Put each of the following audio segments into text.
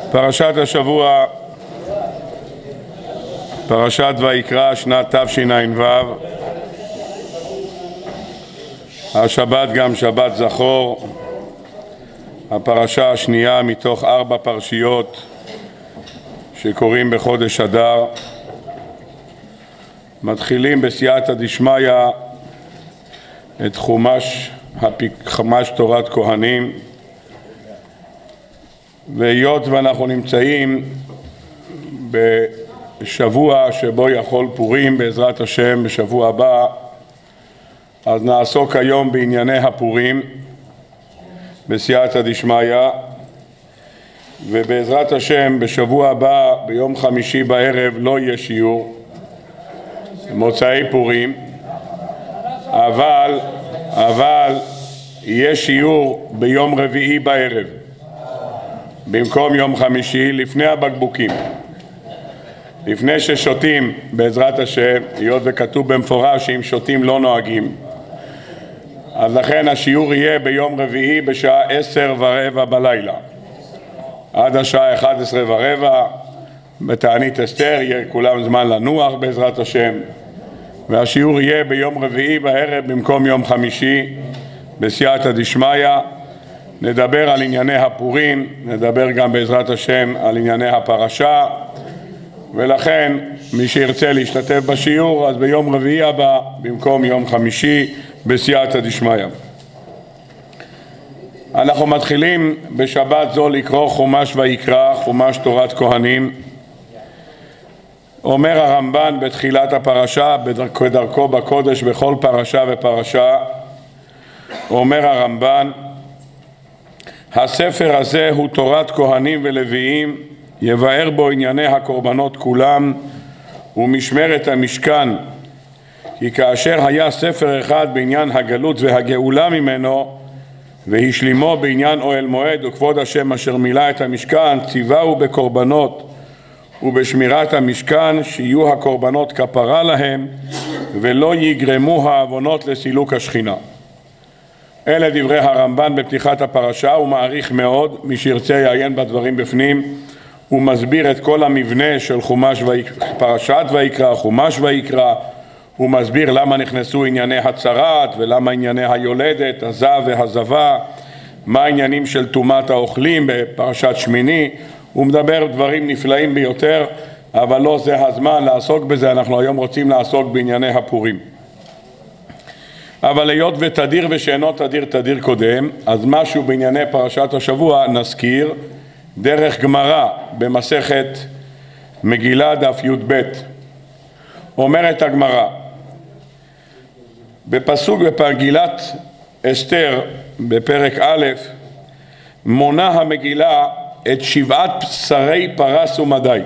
פרשת השבוע, פרשת ויקרא, שנת תשע"ו. השבת גם שבת זכור, הפרשה השנייה מתוך 4 פרשיות שקוראים בחודש אדר. מתחילים בסייעתא דשמיא את חומש תורת כהנים, והיות ואנחנו נמצאים בשבוע שבו יחול פורים בעזרת השם בשבוע הבא, אז נעסוק היום בענייני הפורים בסייעתא דשמיא, ובעזרת השם בשבוע הבא ביום חמישי בערב לא יהיה שיעור, מוצאי פורים, אבל יהיה שיעור ביום רביעי בערב במקום יום חמישי, לפני הבקבוקים, לפני ששותים בעזרת השם, היות וכתוב במפורש שאם שותים לא נוהגים, אז לכן השיעור יהיה ביום רביעי בשעה 10:15 בלילה עד השעה 11:15 בתענית אסתר. יהיה כולם זמן לנוח בעזרת השם, והשיעור יהיה ביום רביעי בערב במקום יום חמישי בסייעתא דשמיא. נדבר על ענייני הפורים, נדבר גם בעזרת השם על ענייני הפרשה, ולכן מי שירצה להשתתף בשיעור אז ביום רביעי הבא במקום יום חמישי בסייעתא דשמיא. אנחנו מתחילים בשבת זו לקרוא חומש ויקרא, חומש תורת כהנים. אומר הרמב"ן בתחילת הפרשה, בדרכו בקודש בכל פרשה ופרשה, אומר הרמב"ן: הספר הזה הוא תורת כהנים ולוויים, יבאר בו ענייני הקורבנות כולם ומשמרת המשכן, כי כאשר היה ספר אחד בעניין הגלות והגאולה ממנו, והשלימו בעניין אוהל מועד וכבוד השם אשר מילא את המשכן, ציווהו בקורבנות ובשמירת המשכן, שיהיו הקורבנות כפרה להם ולא יגרמו העוונות לסילוק השכינה. אלה דברי הרמב"ן בפתיחת הפרשה. הוא מעריך מאוד, מי שירצה יעיין בדברים בפנים. הוא מסביר את כל המבנה של פרשת ויקרא, חומש ויקרא. הוא מסביר למה נכנסו ענייני הצרת ולמה ענייני היולדת, הזב והזבה, מה העניינים של טומאת האוכלים בפרשת שמיני. הוא מדבר דברים נפלאים ביותר, אבל לא זה הזמן לעסוק בזה. אנחנו היום רוצים לעסוק בענייני הפורים. אבל היות ותדיר ושאינו תדיר קודם, אז משהו בענייני פרשת השבוע נזכיר דרך גמרא במסכת מגילה דף י"ב. אומרת הגמרא בפסוק בפגילת אסתר בפרק א', מונה המגילה את 7 שרי פרס ומדי,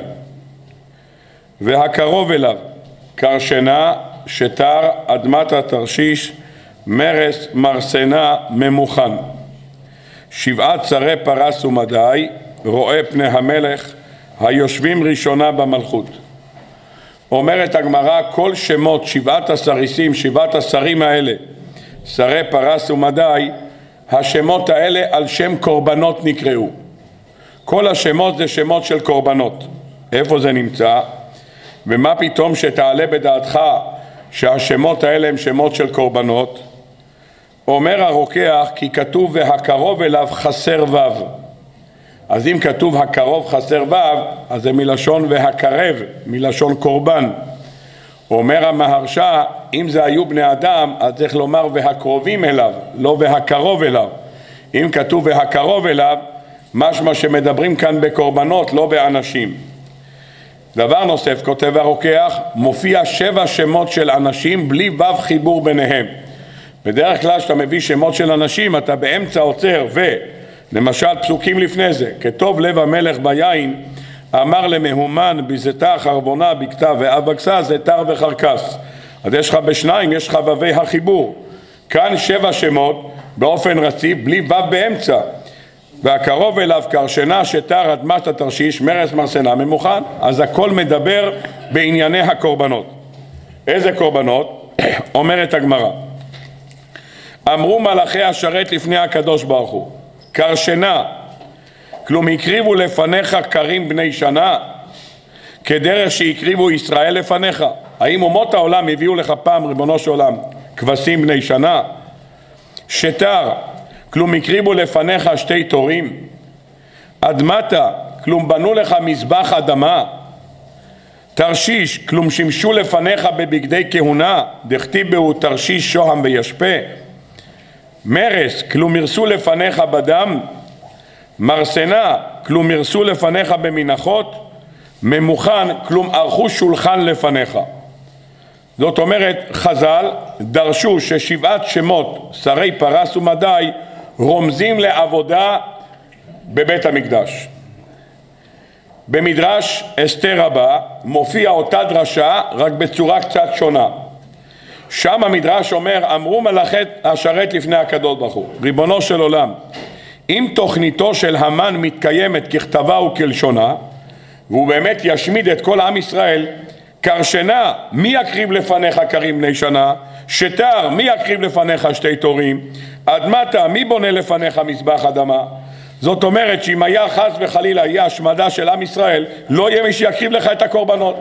והקרוב אליו קרשנה, שטר, אדמת התרשיש, מרס, מרסנה, ממוכן. 7 שרי פרס ומדי, רואה פני המלך, היושבים ראשונה במלכות. אומרת הגמרא, כל שמות 7 הסריסים, 7 השרים האלה, שרי פרס ומדי, השמות האלה על שם קורבנות נקראו. כל השמות זה שמות של קורבנות. איפה זה נמצא? ומה פתאום שתעלה בדעתך שהשמות האלה הם שמות של קורבנות? אומר הרוקח, כי כתוב והקרוב אליו חסר וו. אז אם כתוב הקרוב חסר וו, אז זה מלשון והקרב, מלשון קורבן. אומר המהרש"א, אם זה היו בני אדם, אז צריך לומר והקרובים אליו, לא והקרוב אליו. אם כתוב והקרוב אליו, משמע שמדברים כאן בקורבנות, לא באנשים. דבר נוסף, כותב הרוקח, מופיע 7 שמות של אנשים בלי וו חיבור ביניהם. בדרך כלל שאתה מביא שמות של אנשים, אתה באמצע עוצר למשל פסוקים לפני זה, כתוב לב המלך ביין, אמר למהומן בזיתה חרבונה בקתה ואבקסה זיתר וחרקס. אז יש לך בשניים, יש לך ווי החיבור. כאן 7 שמות באופן רציף בלי וו באמצע. והקרוב אליו קרשנה, שטר, אדמת התרשיש, מרס, מרסנה, ממוכן. אז הכל מדבר בענייני הקורבנות. איזה קורבנות? אומרת הגמרא, אמרו מלאכי השרת לפני הקדוש ברוך הוא, קרשנה כלום הקריבו לפניך קרים בני שנה, כדרך שהקריבו ישראל לפניך. האם אומות העולם הביאו לך פעם, ריבונו של עולם, כבשים בני שנה? שטר, כלום הקריבו לפניך שתי תורים? אדמתה, כלום בנו לך מזבח אדמה? תרשיש, כלום שימשו לפניך בבגדי כהונה, דכתיב בהו תרשיש שוהם וישפה? מרס, כלום ירסו לפניך בדם? מרסנה, כלום ירסו לפניך במנחות? ממוכן, כלום ערכו שולחן לפניך. זאת אומרת, חז"ל דרשו ששבעת שמות שרי פרס ומדי רומזים לעבודה בבית המקדש. במדרש אסתר רבה מופיע אותה דרשה רק בצורה קצת שונה. שם המדרש אומר, אמרו מלאכי השרת לפני הקדוש ברוך הוא, ריבונו של עולם, אם תוכניתו של המן מתקיימת ככתבה וכלשונה, והוא באמת ישמיד את כל עם ישראל, קרשנה, מי יקריב לפניך קרים בני שנה? שטר, מי יקריב לפניך שתי תורים? אדמתה, מי בונה לפניך מזבח אדמה? זאת אומרת שאם היה חס וחלילה יהיה השמדה של עם ישראל, לא יהיה מי שיקריב לך את הקורבנות.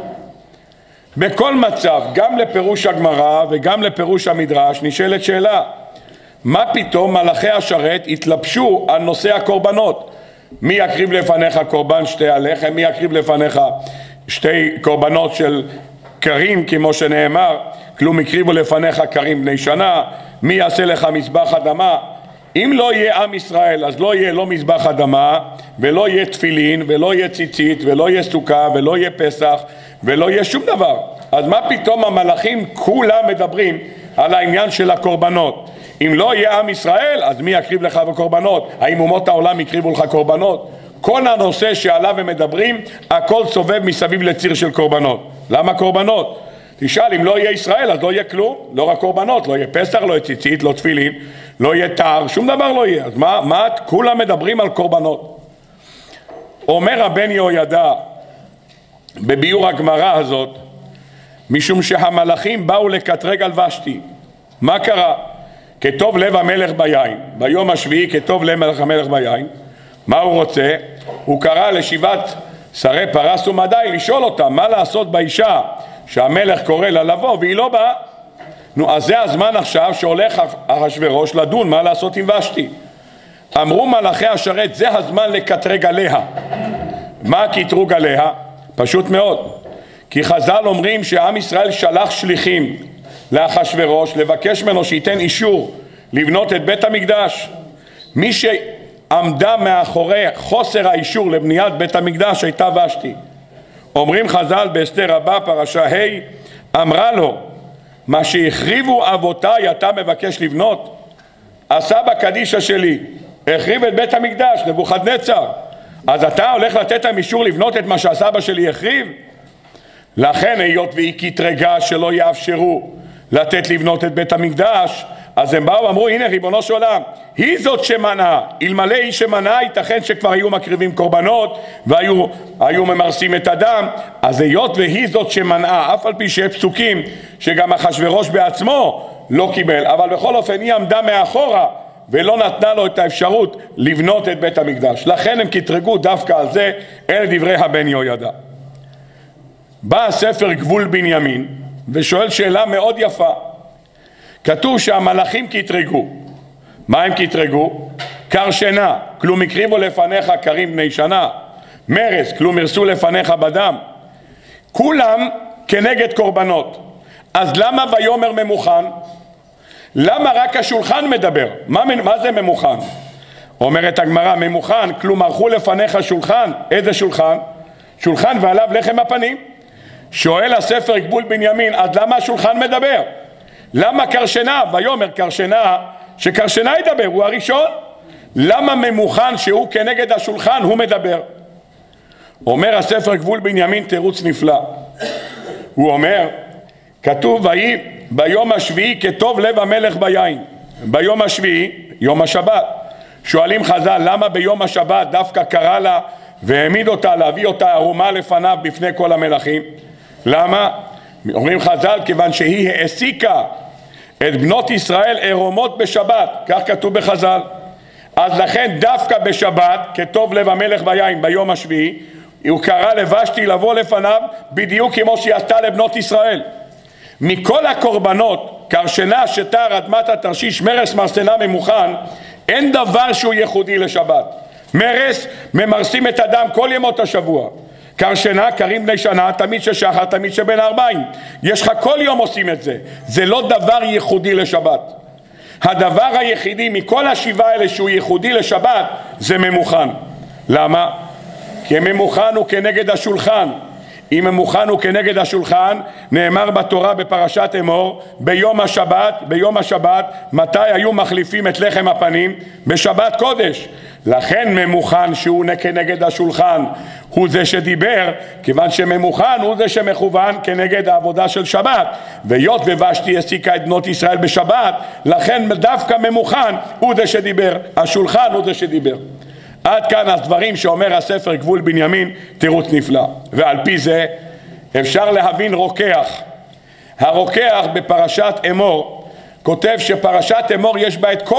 בכל מצב, גם לפירוש הגמרא וגם לפירוש המדרש, נשאלת שאלה, מה פתאום מלאכי השרת התלבשו על נושא הקורבנות? מי יקריב לפניך קורבן שתי הלחם? מי יקריב לפניך שתי קורבנות של קרים, כמו שנאמר, כלום הקריבו לפניך קרים בני שנה? מי יעשה לך מזבח אדמה? אם לא יהיה עם ישראל, אז לא יהיה לא מזבח אדמה, ולא יהיה תפילין, ולא יהיה ציצית, ולא יהיה סוכה, ולא יהיה פסח, ולא יהיה שום דבר. אז מה פתאום המלאכים כולם מדברים על העניין של הקורבנות? אם לא יהיה עם ישראל, אז מי יקריב לך בקורבנות? האם אומות העולם יקריבו לך קורבנות? כל הנושא שעליו הם מדברים, הכל סובב מסביב לציר של קורבנות. למה קורבנות? תשאל, אם לא יהיה ישראל, אז לא יהיה כלום. לא רק קורבנות, לא יהיה פסח, לא יהיה ציצית, לא תפילין, לא יהיה תר, שום דבר לא יהיה. אז מה כולם מדברים על קורבנות? אומר הבן יהוידע בביאור הגמרא הזאת, משום שהמלאכים באו לקטרג על ושתי. מה קרה? כתוב לב המלך ביין, ביום השביעי כתוב לב המלך ביין. מה הוא רוצה? הוא קרא לשבעת שרי פרס ומדי לשאול אותם מה לעשות באישה שהמלך קורא לה לבוא והיא לא באה. נו, אז זה הזמן עכשיו שהולך אחשוורוש לדון מה לעשות עם ושתי. אמרו מלאכי השרת, זה הזמן לקטרג עליה. מה הקטרוג עליה? פשוט מאוד, כי חז"ל אומרים שעם ישראל שלח שליחים לאחשוורוש לבקש ממנו שייתן אישור לבנות את בית המקדש. מי שעמדה מאחורי חוסר האישור לבניית בית המקדש הייתה ושתי. אומרים חז"ל באסתר רבה פרשה ה', אמרה לו, מה שהחריבו אבותיי אתה מבקש לבנות? הסבא קדישה שלי החריב את בית המקדש, נבוכדנצר, אז אתה הולך לתת להם אישור לבנות את מה שהסבא שלי החריב? לכן היות והיא קטרגה שלא יאפשרו לתת לבנות את בית המקדש, אז הם באו ואמרו, הנה ריבונו של עולם, היא זאת שמנעה, אלמלא היא שמנעה ייתכן שכבר היו מקריבים קורבנות והיו ממרסים את הדם. אז היות והיא זאת שמנעה, אף על פי שיש פסוקים שגם אחשוורוש בעצמו לא קיבל, אבל בכל אופן היא עמדה מאחורה ולא נתנה לו את האפשרות לבנות את בית המקדש. לכן הם קטרגו דווקא על זה. אלה דברי הבן יהוידע. בא הספר גבול בנימין ושואל שאלה מאוד יפה. כתוב שהמלאכים קטרגו. מה הם קטרגו? קרשנה, כלום הקריבו לפניך קרים בני שנה. מרס, כלום ירסו לפניך בדם. כולם כנגד קורבנות. אז למה ויאמר ממוכן? למה רק השולחן מדבר? מה זה ממוכן? אומרת הגמרא, ממוכן, כלום ערכו לפניך שולחן. איזה שולחן? שולחן ועליו לחם הפנים. שואל הספר גבול בנימין, אז למה השולחן מדבר? למה קרשנה? ויאמר קרשנה, שקרשנה ידבר, הוא הראשון. למה ממוכן שהוא כנגד השולחן הוא מדבר? אומר הספר גבול בנימין תירוץ נפלא. הוא אומר, כתוב ויהי ביום השביעי כטוב לב המלך ביין. ביום השביעי, יום השבת. שואלים חז"ל, למה ביום השבת דווקא קרא לה והעמיד אותה להביא אותה ערומה לפניו בפני כל המלכים? למה? אומרים חז"ל, כיוון שהיא העסיקה את בנות ישראל עירומות בשבת, כך כתוב בחז"ל. אז לכן דווקא בשבת, כטוב לב המלך ביין ביום השביעי, הוא קרא לבשתי לבוא לפניו בדיוק כמו שהיא עשתה לבנות ישראל. מכל הקורבנות, קרשנה, שטר, אדמת התרשיש, מרס, מרסנה, ממוכן, אין דבר שהוא ייחודי לשבת. מרס, ממרסים את הדם כל ימות השבוע. קרשנה, קרים בני שנה, תמיד ששחר, תמיד שבין הארבעים. יש לך כל יום עושים את זה. זה לא דבר ייחודי לשבת. הדבר היחידי מכל השבעה האלה שהוא ייחודי לשבת זה ממוכן. למה? כי ממוכן הוא כנגד השולחן. אם ממוכן הוא כנגד השולחן, נאמר בתורה בפרשת אמור, ביום השבת, מתי היו מחליפים את לחם הפנים? בשבת קודש. לכן ממוכן שהוא כנגד השולחן הוא זה שדיבר, כיוון שממוכן הוא זה שמכוון כנגד העבודה של שבת. והיות ובשתי העסיקה את בנות ישראל בשבת, לכן דווקא ממוכן הוא זה שדיבר, השולחן הוא זה שדיבר. עד כאן הדברים שאומר הספר גבול בנימין, תירוץ נפלא. ועל פי זה אפשר להבין רוקח. הרוקח בפרשת אמור כותב שפרשת אמור יש בה את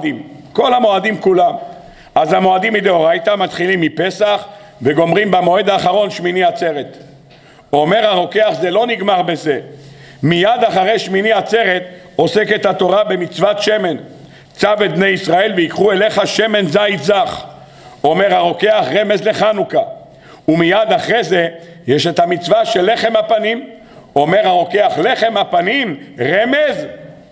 כל המועדים כולם. אז המועדים מדאורייתא מתחילים מפסח וגומרים במועד האחרון שמיני עצרת. אומר הרוקח זה לא נגמר בזה. מיד אחרי שמיני עצרת עוסקת התורה במצוות שמן. צו את בני ישראל ויקחו אליך שמן זית זך. אומר הרוקח רמז לחנוכה. ומיד אחרי זה יש את המצווה של לחם הפנים. אומר הרוקח לחם הפנים רמז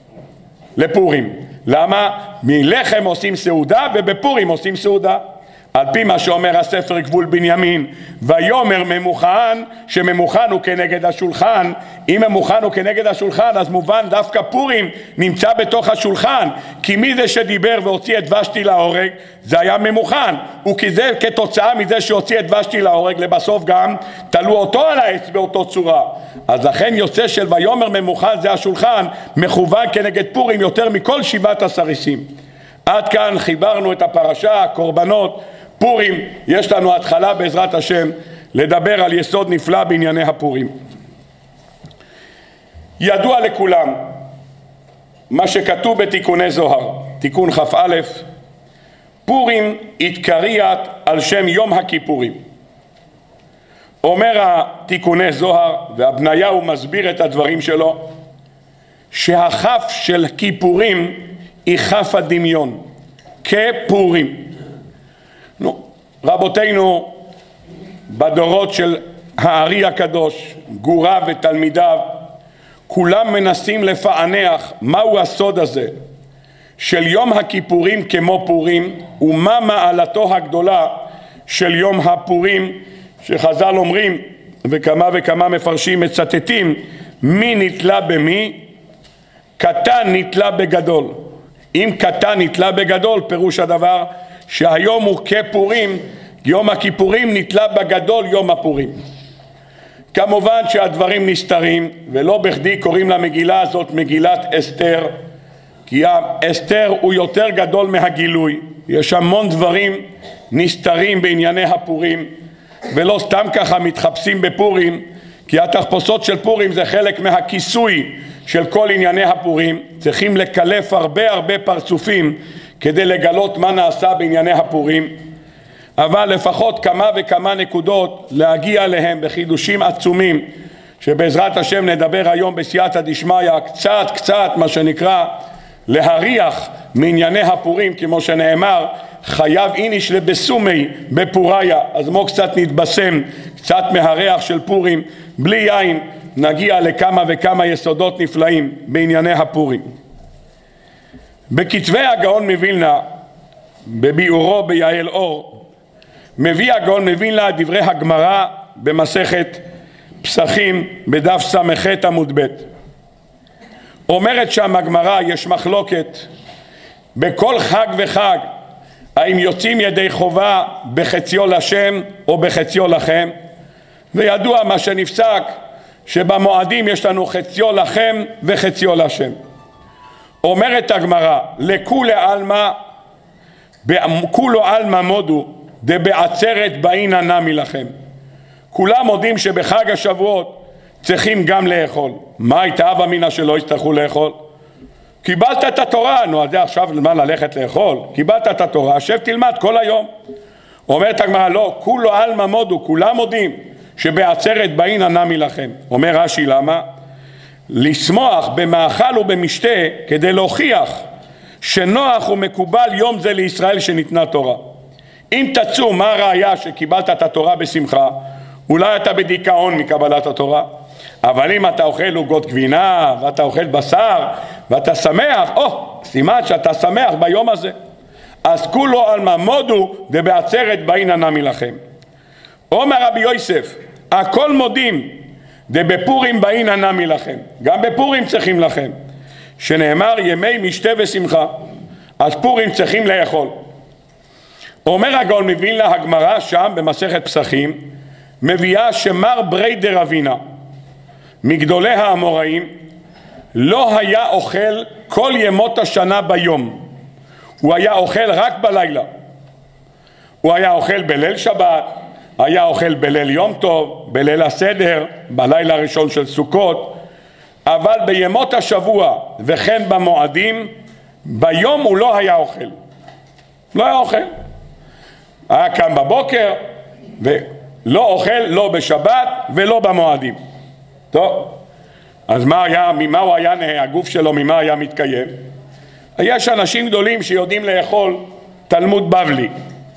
לפורים. למה? מלחם עושים סעודה ובפורים עושים סעודה. על פי מה שאומר הספר גבול בנימין, ויאמר ממוכן, שממוכן הוא כנגד השולחן. אם ממוכן הוא כנגד השולחן, אז מובן דווקא פורים נמצא בתוך השולחן, כי מי זה שדיבר והוציא את ושתי להורג? זה היה ממוכן, וכזה כתוצאה מזה שהוציא את ושתי להורג, לבסוף גם תלו אותו על העץ באותו צורה. אז לכן יוצא של ויאמר ממוכן זה השולחן, מכוון כנגד פורים יותר מכל 17 איסים. עד כאן חיברנו את הפרשה, קורבנות, פורים. יש לנו התחלה בעזרת השם לדבר על יסוד נפלא בענייני הפורים. ידוע לכולם מה שכתוב בתיקוני זוהר, תיקון כ"א, פורים התקריית על שם יום הכיפורים. אומר התיקוני זוהר, והבניהו מסביר את הדברים שלו, שהכף של כיפורים היא כף הדמיון, כפורים. רבותינו בדורות של הארי הקדוש, גורה ותלמידיו, כולם מנסים לפענח מהו הסוד הזה של יום הכיפורים כמו פורים, ומה מעלתו הגדולה של יום הפורים, שחז"ל אומרים וכמה וכמה מפרשים מצטטים, מי נתלה במי? קטן נתלה בגדול. אם קטן נתלה בגדול, פירוש הדבר שהיום הוא כפורים, יום הכיפורים נתלה בגדול יום הפורים. כמובן שהדברים נסתרים, ולא בכדי קוראים למגילה הזאת מגילת אסתר, כי אסתר הוא יותר גדול מהגילוי. יש המון דברים נסתרים בענייני הפורים, ולא סתם ככה מתחפשים בפורים, כי התחפושות של פורים זה חלק מהכיסוי של כל ענייני הפורים. צריכים לקלף הרבה פרצופים כדי לגלות מה נעשה בענייני הפורים, אבל לפחות כמה וכמה נקודות להגיע אליהם בחידושים עצומים, שבעזרת השם נדבר היום בסייעתא דשמיא, קצת מה שנקרא להריח מענייני הפורים, כמו שנאמר חייב איניש לבסומי בפוריה. אז מו קצת נתבשם קצת מהריח של פורים, בלי יין נגיע לכמה וכמה יסודות נפלאים בענייני הפורים. בכתבי הגאון מווילנה, בביאורו ביעל אור, מביא הגאון מווילנה דברי הגמרא במסכת פסחים בדף ס"ח עמוד ב'. אומרת שם הגמרא, יש מחלוקת בכל חג וחג, האם יוצאים ידי חובה בחציו לשם או בחציו לכם, וידוע מה שנפסק שבמועדים יש לנו חציו לכם וחציו לשם. אומרת הגמרא, לכולי עלמא מודו דבעצרת באינא נמי לכם. כולם מודים שבחג השבועות צריכים גם לאכול. מה הייתה הווה אמינא שלא יצטרכו לאכול? קיבלת את התורה, נו, אז זה עכשיו למה ללכת לאכול? קיבלת את התורה, שב תלמד כל היום. אומרת הגמרא, לא, כולו עלמא מודו, כולם מודים שבעצרת באין הנמי לכם. אומר רש"י, למה? לשמוח במאכל ובמשתה כדי להוכיח שנוח ומקובל יום זה לישראל שניתנה תורה. אם תצאו, מה הראיה שקיבלת את התורה בשמחה? אולי אתה בדיכאון מקבלת התורה, אבל אם אתה אוכל עוגות גבינה ואתה אוכל בשר ואתה שמח, סימן שאתה שמח ביום הזה. אז כולו עלמא מודו דבעצרת באין הנמי לכם. אומר רבי יוסף, הכל מודים דבפורים באין הנמי לכם. גם בפורים צריכים לכם, שנאמר ימי משתה ושמחה, אז פורים צריכים לאכול. אומר הגאון מווילנה, הגמרא שם במסכת פסחים מביאה שמר ברי דרבינה מגדולי האמוראים לא היה אוכל כל ימות השנה ביום, הוא היה אוכל רק בלילה. הוא היה אוכל בליל שבת, היה אוכל בליל יום טוב, בליל הסדר, בלילה הראשון של סוכות, אבל בימות השבוע וכן במועדים, ביום הוא לא היה אוכל. לא היה אוכל. היה קם בבוקר ולא אוכל, לא בשבת ולא במועדים. טוב, אז ממה הוא היה, הגוף שלו ממה היה מתקיים? יש אנשים גדולים שיודעים לאכול תלמוד בבלי.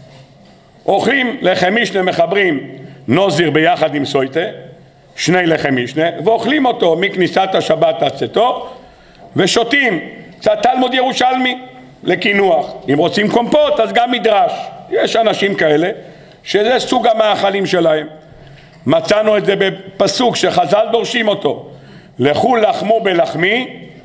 אוכלים לחם משנה, מחברים נוזיר ביחד עם סויטה, שני לחם משנה, ואוכלים אותו מכניסת השבת עד צאתו, ושותים קצת תלמוד ירושלמי לקינוח. אם רוצים קומפוט אז גם מדרש. יש אנשים כאלה שזה סוג המאכלים שלהם. מצאנו את זה בפסוק שחז"ל דורשים אותו, לכו לחמו בלחמי,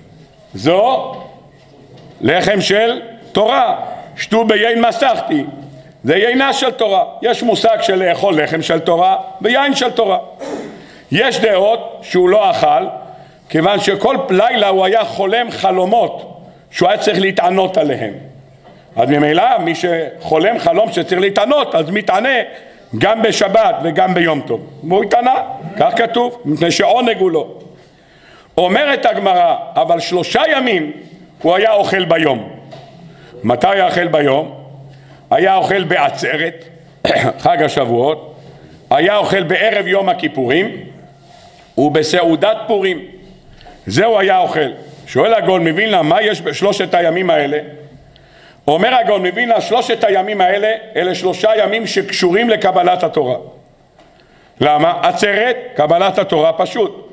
זו לחם של תורה, שתו ביין מסכתי, זה יינה של תורה. יש מושג של לאכול לחם של תורה ויין של תורה. יש דעות שהוא לא אכל, כיוון שכל לילה הוא היה חולם חלומות שהוא היה צריך להתענות עליהם. אז ממילא מי שחולם חלום שצריך להתענות, אז מתענה גם בשבת וגם ביום טוב. והוא התענה, כך כתוב, מפני שעונג הוא לא. אומרת הגמרא, אבל 3 ימים הוא היה אוכל ביום. מתי היה אוכל ביום? היה אוכל בעצרת, חג השבועות, היה אוכל בערב יום הכיפורים, ובסעודת פורים. זהו היה אוכל. שואל הגאון מווילנה, מה יש בשלושת הימים האלה? אומר הגאון מווילנה, 3 הימים האלה, אלה 3 ימים שקשורים לקבלת התורה. למה? עצרת, קבלת התורה פשוט.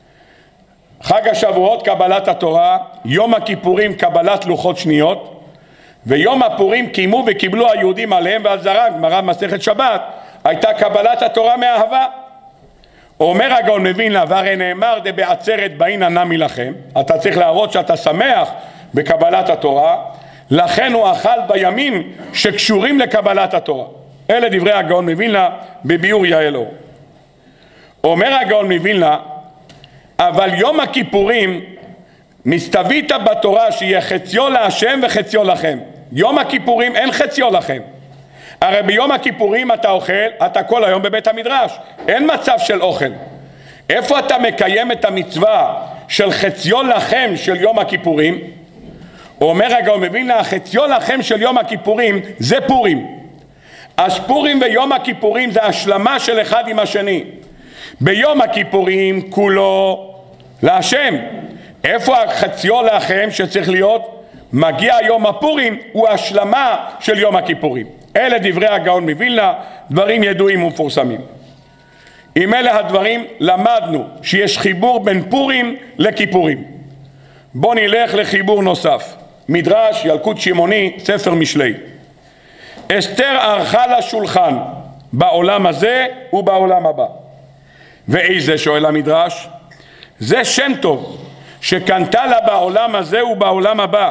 חג השבועות, קבלת התורה, יום הכיפורים, קבלת לוחות שניות, ויום הפורים קיימו וקיבלו היהודים עליהם והזרה, גמרא מסכת שבת, הייתה קבלת התורה מאהבה. אומר הגאון מווילנה, והרי נאמר דבעצרת באין הנמי לכם, אתה צריך להראות שאתה שמח בקבלת התורה, לכן הוא אכל בימים שקשורים לקבלת התורה. אלה דברי הגאון מווילנה בביאור יעל אור. אומר הגאון מווילנה, אבל יום הכיפורים מסתווית בתורה שיהיה חציו להשם וחציו לכם. יום הכיפורים אין חציו לכם. הרי ביום הכיפורים אתה אוכל, אתה כל היום בבית המדרש, אין מצב של אוכל. איפה אתה מקיים את המצווה של חציו לכם של יום הכיפורים? אומר הגאון מווילנה, החציו לכם של יום הכיפורים זה פורים. אז פורים ויום הכיפורים זה השלמה של אחד עם השני. ביום הכיפורים כולו להשם. איפה החציו לכם שצריך להיות? מגיע יום הפורים, הוא השלמה של יום הכיפורים. אלה דברי הגאון מווילנה, דברים ידועים ומפורסמים. עם אלה הדברים למדנו שיש חיבור בין פורים לכיפורים. בוא נלך לחיבור נוסף. מדרש ילקוט שמעוני, ספר משלי. אסתר ערכה לה שולחן בעולם הזה ובעולם הבא. ואיזה, שואל המדרש? זה שם טוב שקנתה לה בעולם הזה ובעולם הבא,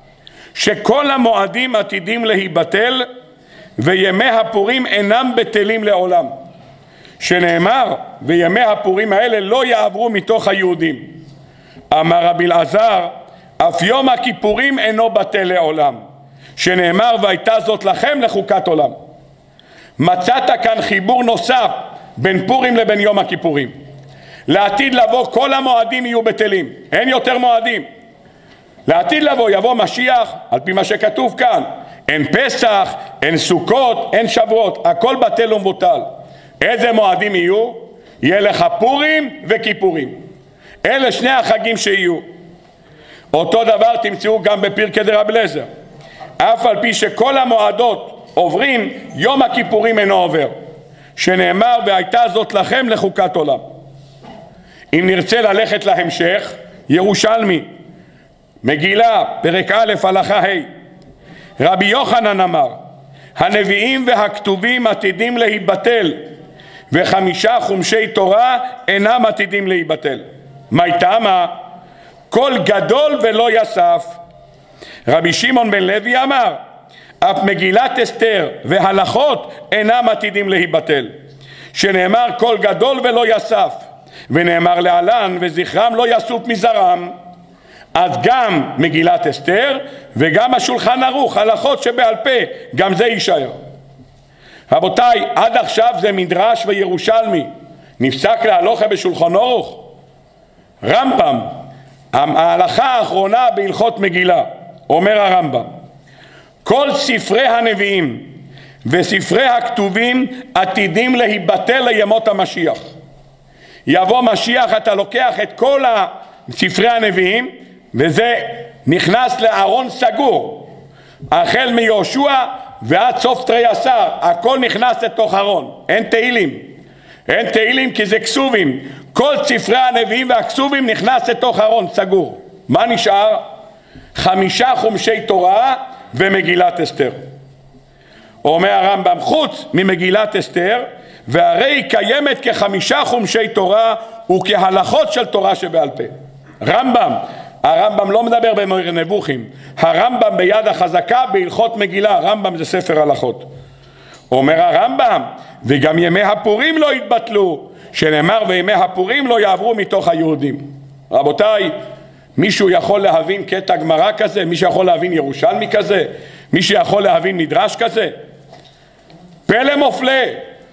שכל המועדים עתידים להיבטל וימי הפורים אינם בטלים לעולם, שנאמר וימי הפורים האלה לא יעברו מתוך היהודים. אמר רבי אלעזר, אף יום הכיפורים אינו בטל לעולם, שנאמר והייתה זאת לכם לחוקת עולם. מצאת כאן חיבור נוסף בין פורים לבין יום הכיפורים. לעתיד לבוא כל המועדים יהיו בטלים, אין יותר מועדים. לעתיד לבוא יבוא משיח, על פי מה שכתוב כאן. אין פסח, אין סוכות, אין שבועות, הכל בטל ומבוטל. איזה מועדים יהיו? יהיה לך פורים וכיפורים. אלה שני החגים שיהיו. אותו דבר תמצאו גם בפרקי דרב אליעזר. אף על פי שכל המועדות עוברים, יום הכיפורים אינו עובר. שנאמר, והייתה זאת לכם לחוקת עולם. אם נרצה ללכת להמשך, ירושלמי, מגילה, פרק א', הלכה ה'. רבי יוחנן אמר, הנביאים והכתובים עתידים להיבטל, ו5 חומשי תורה אינם עתידים להיבטל. מה טעמה? כל גדול ולא יסף. רבי שמעון בן לוי אמר, אף מגילת אסתר והלכות אינם עתידים להיבטל, שנאמר כל גדול ולא יסף, ונאמר להלן וזכרם לא יסוף מזרם. אז גם מגילת אסתר וגם השולחן ערוך, הלכות שבעל פה, גם זה יישאר. רבותיי, עד עכשיו זה מדרש וירושלמי, נפסק להלוכה בשולחן ערוך. רמב"ם, ההלכה האחרונה בהלכות מגילה, אומר הרמב"ם, כל ספרי הנביאים וספרי הכתובים עתידים להיבטל לימות המשיח. יבוא משיח, אתה לוקח את כל ספרי הנביאים וזה נכנס לארון סגור, החל מיהושע ועד סוף תרי עשר, הכל נכנס לתוך ארון. אין תהילים, אין תהילים כי זה כסובים. כל ספרי הנביאים והכסובים נכנס לתוך ארון סגור. מה נשאר? 5 חומשי תורה ומגילת אסתר. אומר הרמב"ם, חוץ ממגילת אסתר, והרי היא קיימת כ5 חומשי תורה וכהלכות של תורה שבעל פה. הרמב"ם לא מדבר במורה נבוכים, הרמב"ם ביד החזקה בהלכות מגילה. רמב"ם זה ספר הלכות. אומר הרמב"ם, וגם ימי הפורים לא יתבטלו, שנאמר וימי הפורים לא יעברו מתוך היהודים. רבותיי, מישהו יכול להבין קטע גמרא כזה? מישהו יכול להבין ירושלמי כזה? מישהו יכול להבין מדרש כזה? פלא מופלא.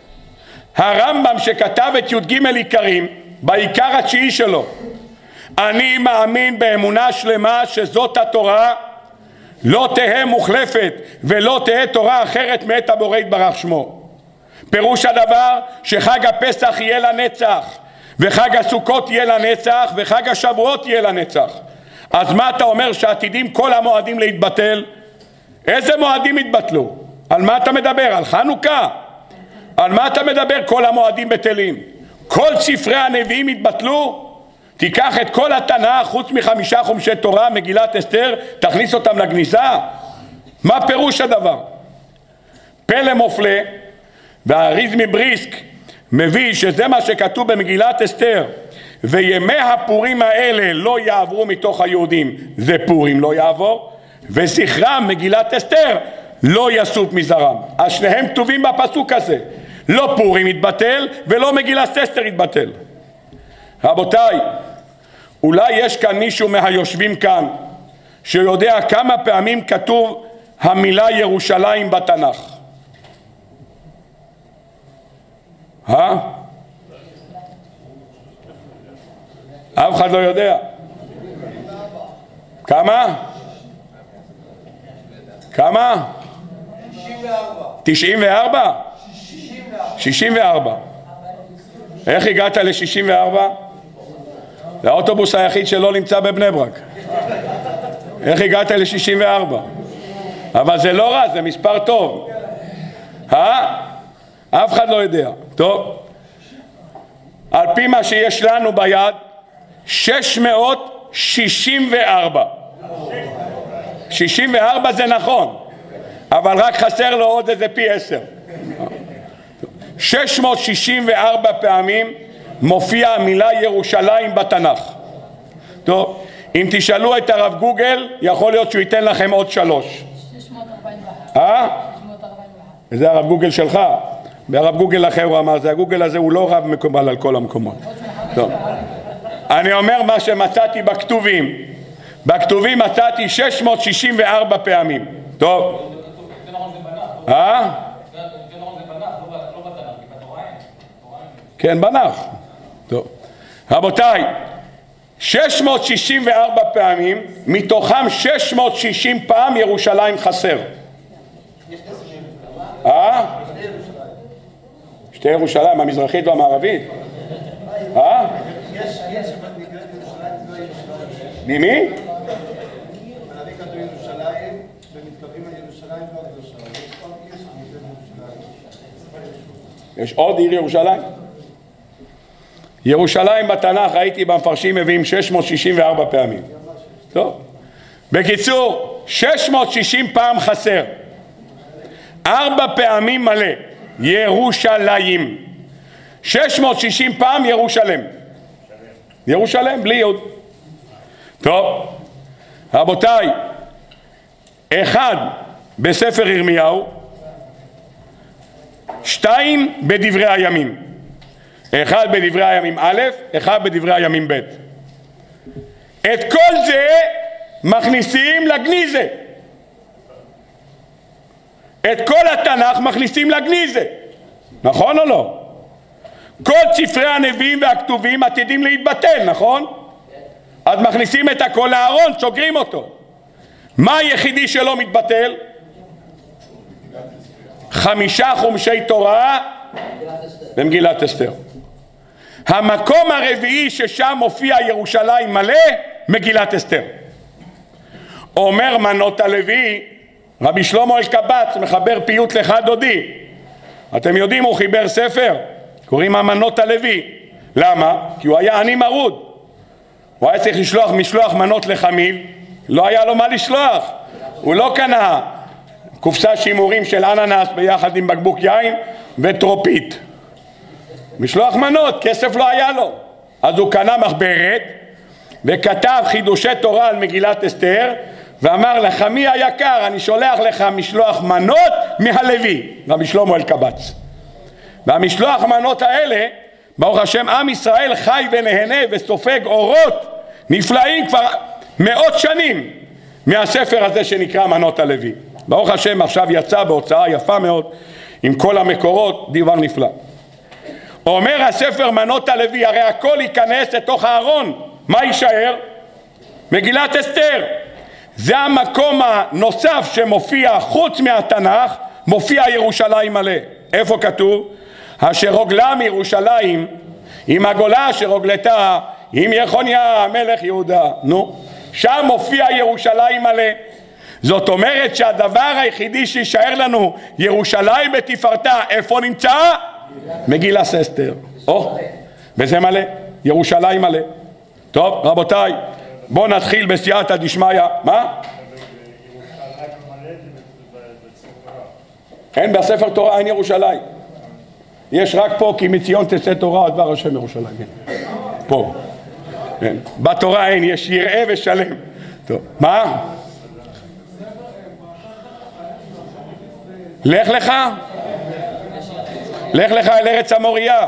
הרמב"ם שכתב את י"ג עיקרים בעיקר התשיעי שלו, אני מאמין באמונה שלמה שזאת התורה, לא תהא מוחלפת ולא תהא תורה אחרת מאת הבורא יתברך שמו. פירוש הדבר שחג הפסח יהיה לנצח, וחג הסוכות יהיה לנצח, וחג השבועות יהיה לנצח. אז מה אתה אומר שעתידים כל המועדים להתבטל? איזה מועדים התבטלו? על מה אתה מדבר? על חנוכה? על מה אתה מדבר? כל המועדים בטלים. כל ספרי הנביאים התבטלו? תיקח את כל התנ"ך חוץ מ5 חומשי תורה, מגילת אסתר, תכניס אותם לגניזה? מה פירוש הדבר? פלא מופלא. והאריז מבריסק מביא שזה מה שכתוב במגילת אסתר, וימי הפורים האלה לא יעברו מתוך היהודים, זה פורים לא יעבור, וזכרם מגילת אסתר לא יסוף מזרם. אז שניהם כתובים בפסוק הזה, לא פורים יתבטל ולא מגילת אסתר יתבטל. רבותיי, אולי יש כאן מישהו מהיושבים כאן שיודע כמה פעמים כתוב המילה ירושלים בתנ"ך? אף אחד לא יודע. כמה? 94. 64. איך הגעת ל-64? זה האוטובוס היחיד שלא נמצא בבני ברק. איך הגעת ל-64? אבל זה לא רע, זה מספר טוב. אף אחד לא יודע. טוב, על פי מה שיש לנו ביד, 664. 64 זה נכון, אבל רק חסר לו עוד איזה פי 10. 664 פעמים מופיע המילה ירושלים בתנ"ך. טוב, אם תשאלו את הרב גוגל, יכול להיות שהוא ייתן לכם עוד 3. 641. זה הרב גוגל שלך. והרב גוגל אחר הוא אמר, זה הגוגל הזה הוא לא רב מקובל על כל המקומות. טוב. אני אומר מה שמצאתי בכתובים. בכתובים מצאתי 664 פעמים. טוב. כן, בנח. טוב. רבותיי, 664 פעמים, מתוכם 660 פעם ירושלים חסר. שתי ירושלים, המזרחית והמערבית? ממי? יש עוד עיר ירושלים? ירושלים בתנ"ך ראיתי במפרשים מביאים 664 פעמים. טוב. בקיצור, 660 פעם חסר. 4 פעמים מלא. ירושלים. 660 פעם ירושלם. ירושלם בלי יוד. טוב. רבותיי, 1 בספר ירמיהו, 2 בדברי הימים. 1 בדברי הימים א', 1 בדברי הימים ב'. את כל זה מכניסים לגניזה. את כל התנ"ך מכניסים לגניזה. נכון או לא? כל ספרי הנביאים והכתובים עתידים להתבטל, נכון? אז מכניסים את הכל לארון, סוגרים אותו. מה היחידי שלא מתבטל? 5 חומשי תורה במגילת אסתר. המקום הרביעי ששם מופיע ירושלים מלא, מגילת אסתר. אומר מנות הלוי, רבי שלמה אלקבץ מחבר פיוט לך דודי. אתם יודעים, הוא חיבר ספר, קוראים מנות הלוי. למה? כי הוא היה עני מרוד. הוא היה צריך לשלוח משלוח מנות לחמיו, לא היה לו מה לשלוח. הוא לא קנה קופסה שימורים של אננס ביחד עם בקבוק יין וטרופית. משלוח מנות, כסף לא היה לו. אז הוא קנה מחברת וכתב חידושי תורה על מגילת אסתר, ואמר לחמי היקר, אני שולח לך משלוח מנות מהלוי, רבי שלמה אלקבץ. והמשלוח מנות האלה, ברוך השם, עם ישראל חי ונהנה וסופג אורות נפלאים כבר מאות שנים מהספר הזה שנקרא מנות הלוי. ברוך השם, עכשיו יצא בהוצאה יפה מאוד עם כל המקורות, דבר נפלא. אומר הספר מנות הלוי, הרי הכל ייכנס לתוך הארון, מה יישאר? מגילת אסתר. זה המקום הנוסף שמופיע חוץ מהתנ"ך, מופיע ירושלים מלא. איפה כתוב? אשר הוגלה מירושלים עם הגולה אשר הוגלתה עם יחוניה מלך יהודה. נו, שם מופיע ירושלים מלא. זאת אומרת שהדבר היחידי שישאר לנו ירושלים בתפארתה, איפה נמצא? מגילת אסתר. וזה מלא, ירושלים מלא. טוב רבותיי, בואו נתחיל בסייעתא דשמיא. מה? אין בספר תורה, אין ירושלים. יש רק פה כי מציון תצא תורה דבר השם ירושלים. פה. בתורה אין, יש יראה ושלם. טוב, מה? לך לך? לך לך אל ארץ המוריה.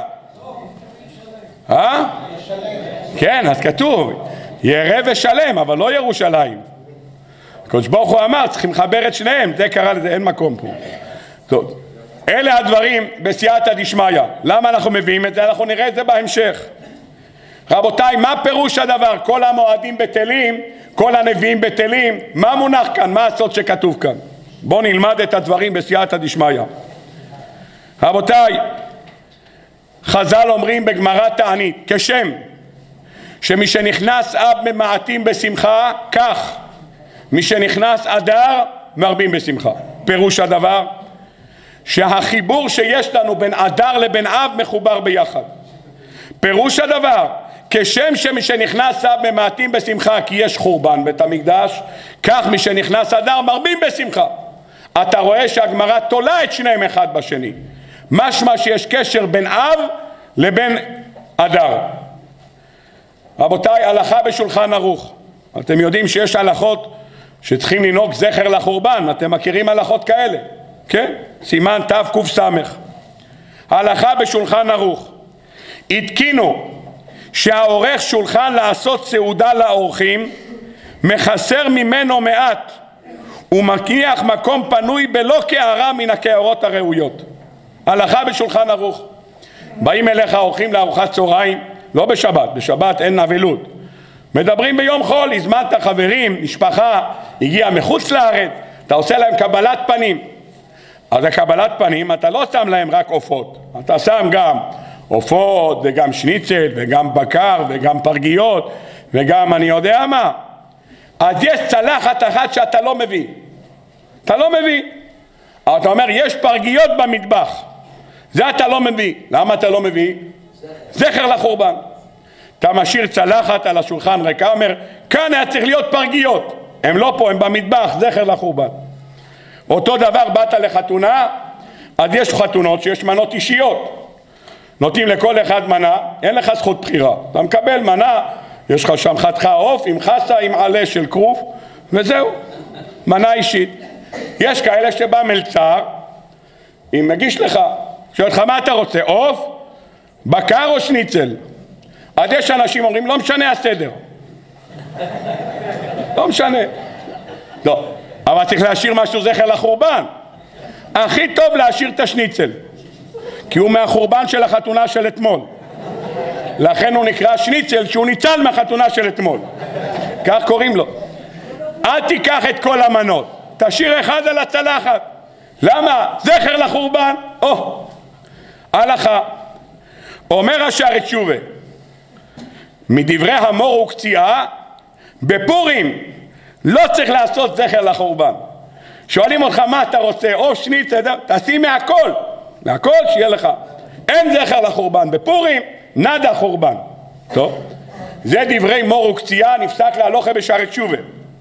כן, אז כתוב יראה ושלם, אבל לא ירושלים. הקדוש ברוך הוא אמר, צריכים לחבר את שניהם, זה קרה לזה, אין מקום פה. טוב, אלה הדברים בסייעתא דשמיא. למה אנחנו מביאים את זה? אנחנו נראה את זה בהמשך. רבותיי, מה פירוש הדבר? כל המועדים בטלים, כל הנביאים בטלים, מה מונח כאן? מה הסוד שכתוב כאן? בואו נלמד את הדברים בסייעתא דשמיא. רבותיי, חז"ל אומרים בגמרא תענית, כשם שמשנכנס אב ממעטים בשמחה, כך משנכנס אדר מרבים בשמחה. פירוש הדבר שהחיבור שיש לנו בין אדר לבין אב מחובר ביחד. פירוש הדבר, כשם שמשנכנס אב ממעטים בשמחה כי יש חורבן בית המקדש, כך משנכנס אדר מרבים בשמחה. אתה רואה שהגמרא תולה את שניהם אחד בשני. משמע שיש קשר בין אב לבין אדר. רבותיי, הלכה בשולחן ערוך. אתם יודעים שיש הלכות שצריכים לנהוג זכר לחורבן. אתם מכירים הלכות כאלה? כן? סימן תקס. הלכה בשולחן ערוך. התקינו שהעורך שולחן לעשות סעודה לאורחים, מחסר ממנו מעט ומקיח מקום פנוי בלא קערה מן הקערות הראויות. הלכה בשולחן ערוך. באים אליך אורחים לארוחת צהריים, לא בשבת, בשבת אין אבלות. מדברים ביום חול, הזמנת חברים, משפחה, הגיע מחוץ לארץ, אתה עושה להם קבלת פנים. אז הקבלת פנים, אתה לא שם להם רק עופות, אתה שם גם עופות וגם שניצל וגם בקר וגם פרגיות וגם אני יודע מה. אז יש צלחת אחת שאתה לא מביא. אתה לא מביא. אתה אומר, יש פרגיות במטבח. זה אתה לא מביא. למה אתה לא מביא? זכר לחורבן. אתה משאיר צלחת על השולחן ריקה, אומר, כאן היה צריך להיות פרגיות. הם לא פה, הם במטבח, זכר לחורבן. אותו דבר, באת לחתונה, אז יש חתונות שיש מנות אישיות. נותנים לכל אחד מנה, אין לך זכות בחירה. אתה מקבל מנה, יש לך שם חתיכה עוף עם חסה עם עלה של כרוב, וזהו, מנה אישית. יש כאלה שבא מלצר, אם מגיש לך, שואל לך מה אתה רוצה, עוף, בקר או שניצל? אז יש אנשים אומרים, לא משנה הסדר. לא משנה. לא, אבל צריך להשאיר משהו זכר לחורבן. הכי טוב להשאיר את השניצל, כי הוא מהחורבן של החתונה של אתמול. לכן הוא נקרא שניצל, שהוא ניצל מהחתונה של אתמול. כך קוראים לו. אל תיקח את כל המנות, תשאיר אחד על הצלחת. למה? זכר לחורבן. הלכה. אומר השערי תשובה, מדברי המור וקציעה, בפורים לא צריך לעשות זכר לחורבן. שואלים אותך מה אתה רוצה, או שניצל, תשים מהכל, מהכל שיהיה לך. אין זכר לחורבן. בפורים נדה חורבן. טוב, זה דברי מור וקציעה, נפסק להלוכה בשערי תשובה.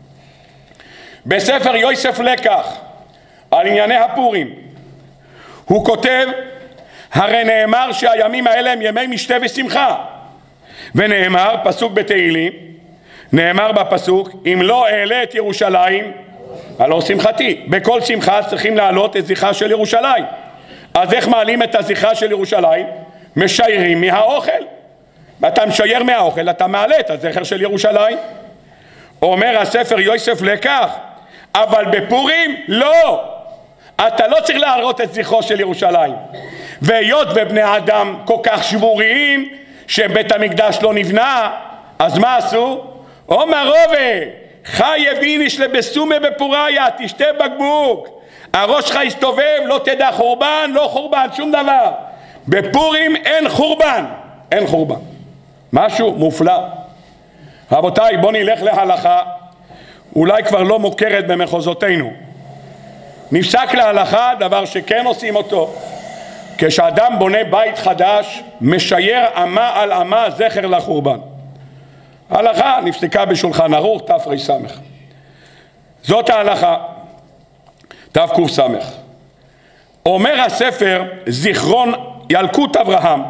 בספר יוסף לקח על ענייני הפורים הוא כותב, הרי נאמר שהימים האלה הם ימי משתה ושמחה, ונאמר פסוק בתהילים, נאמר בפסוק, אם לא אעלה את ירושלים הלא שמחתי. בכל שמחה צריכים להעלות את זכרה של ירושלים. אז איך מעלים את הזכרה של ירושלים? משיירים מהאוכל. אתה משייר מהאוכל, אתה מעלה את הזכר של ירושלים. אומר הספר יוסף לקח, אבל בפורים לא, אתה לא צריך להראות את זכרו של ירושלים. והיות ובני אדם כל כך שבוריים שבית המקדש לא נבנה, אז מה עשו? אומר רובה חי יביניש לבסומה בפוריה, תשתה בקבוק, הראש שלך יסתובב, לא תדע חורבן, לא חורבן, שום דבר. בפורים אין חורבן, אין חורבן. משהו מופלא. רבותיי, בוא נלך להלכה, אולי כבר לא מוכרת במחוזותינו. נפסק להלכה דבר שכן עושים אותו, כשאדם בונה בית חדש, משייר אמה על אמה זכר לחורבן. ההלכה נפסקה בשולחן ערוך תר"ס. זאת ההלכה. תק"ס. אומר הספר זיכרון ילקוט אברהם,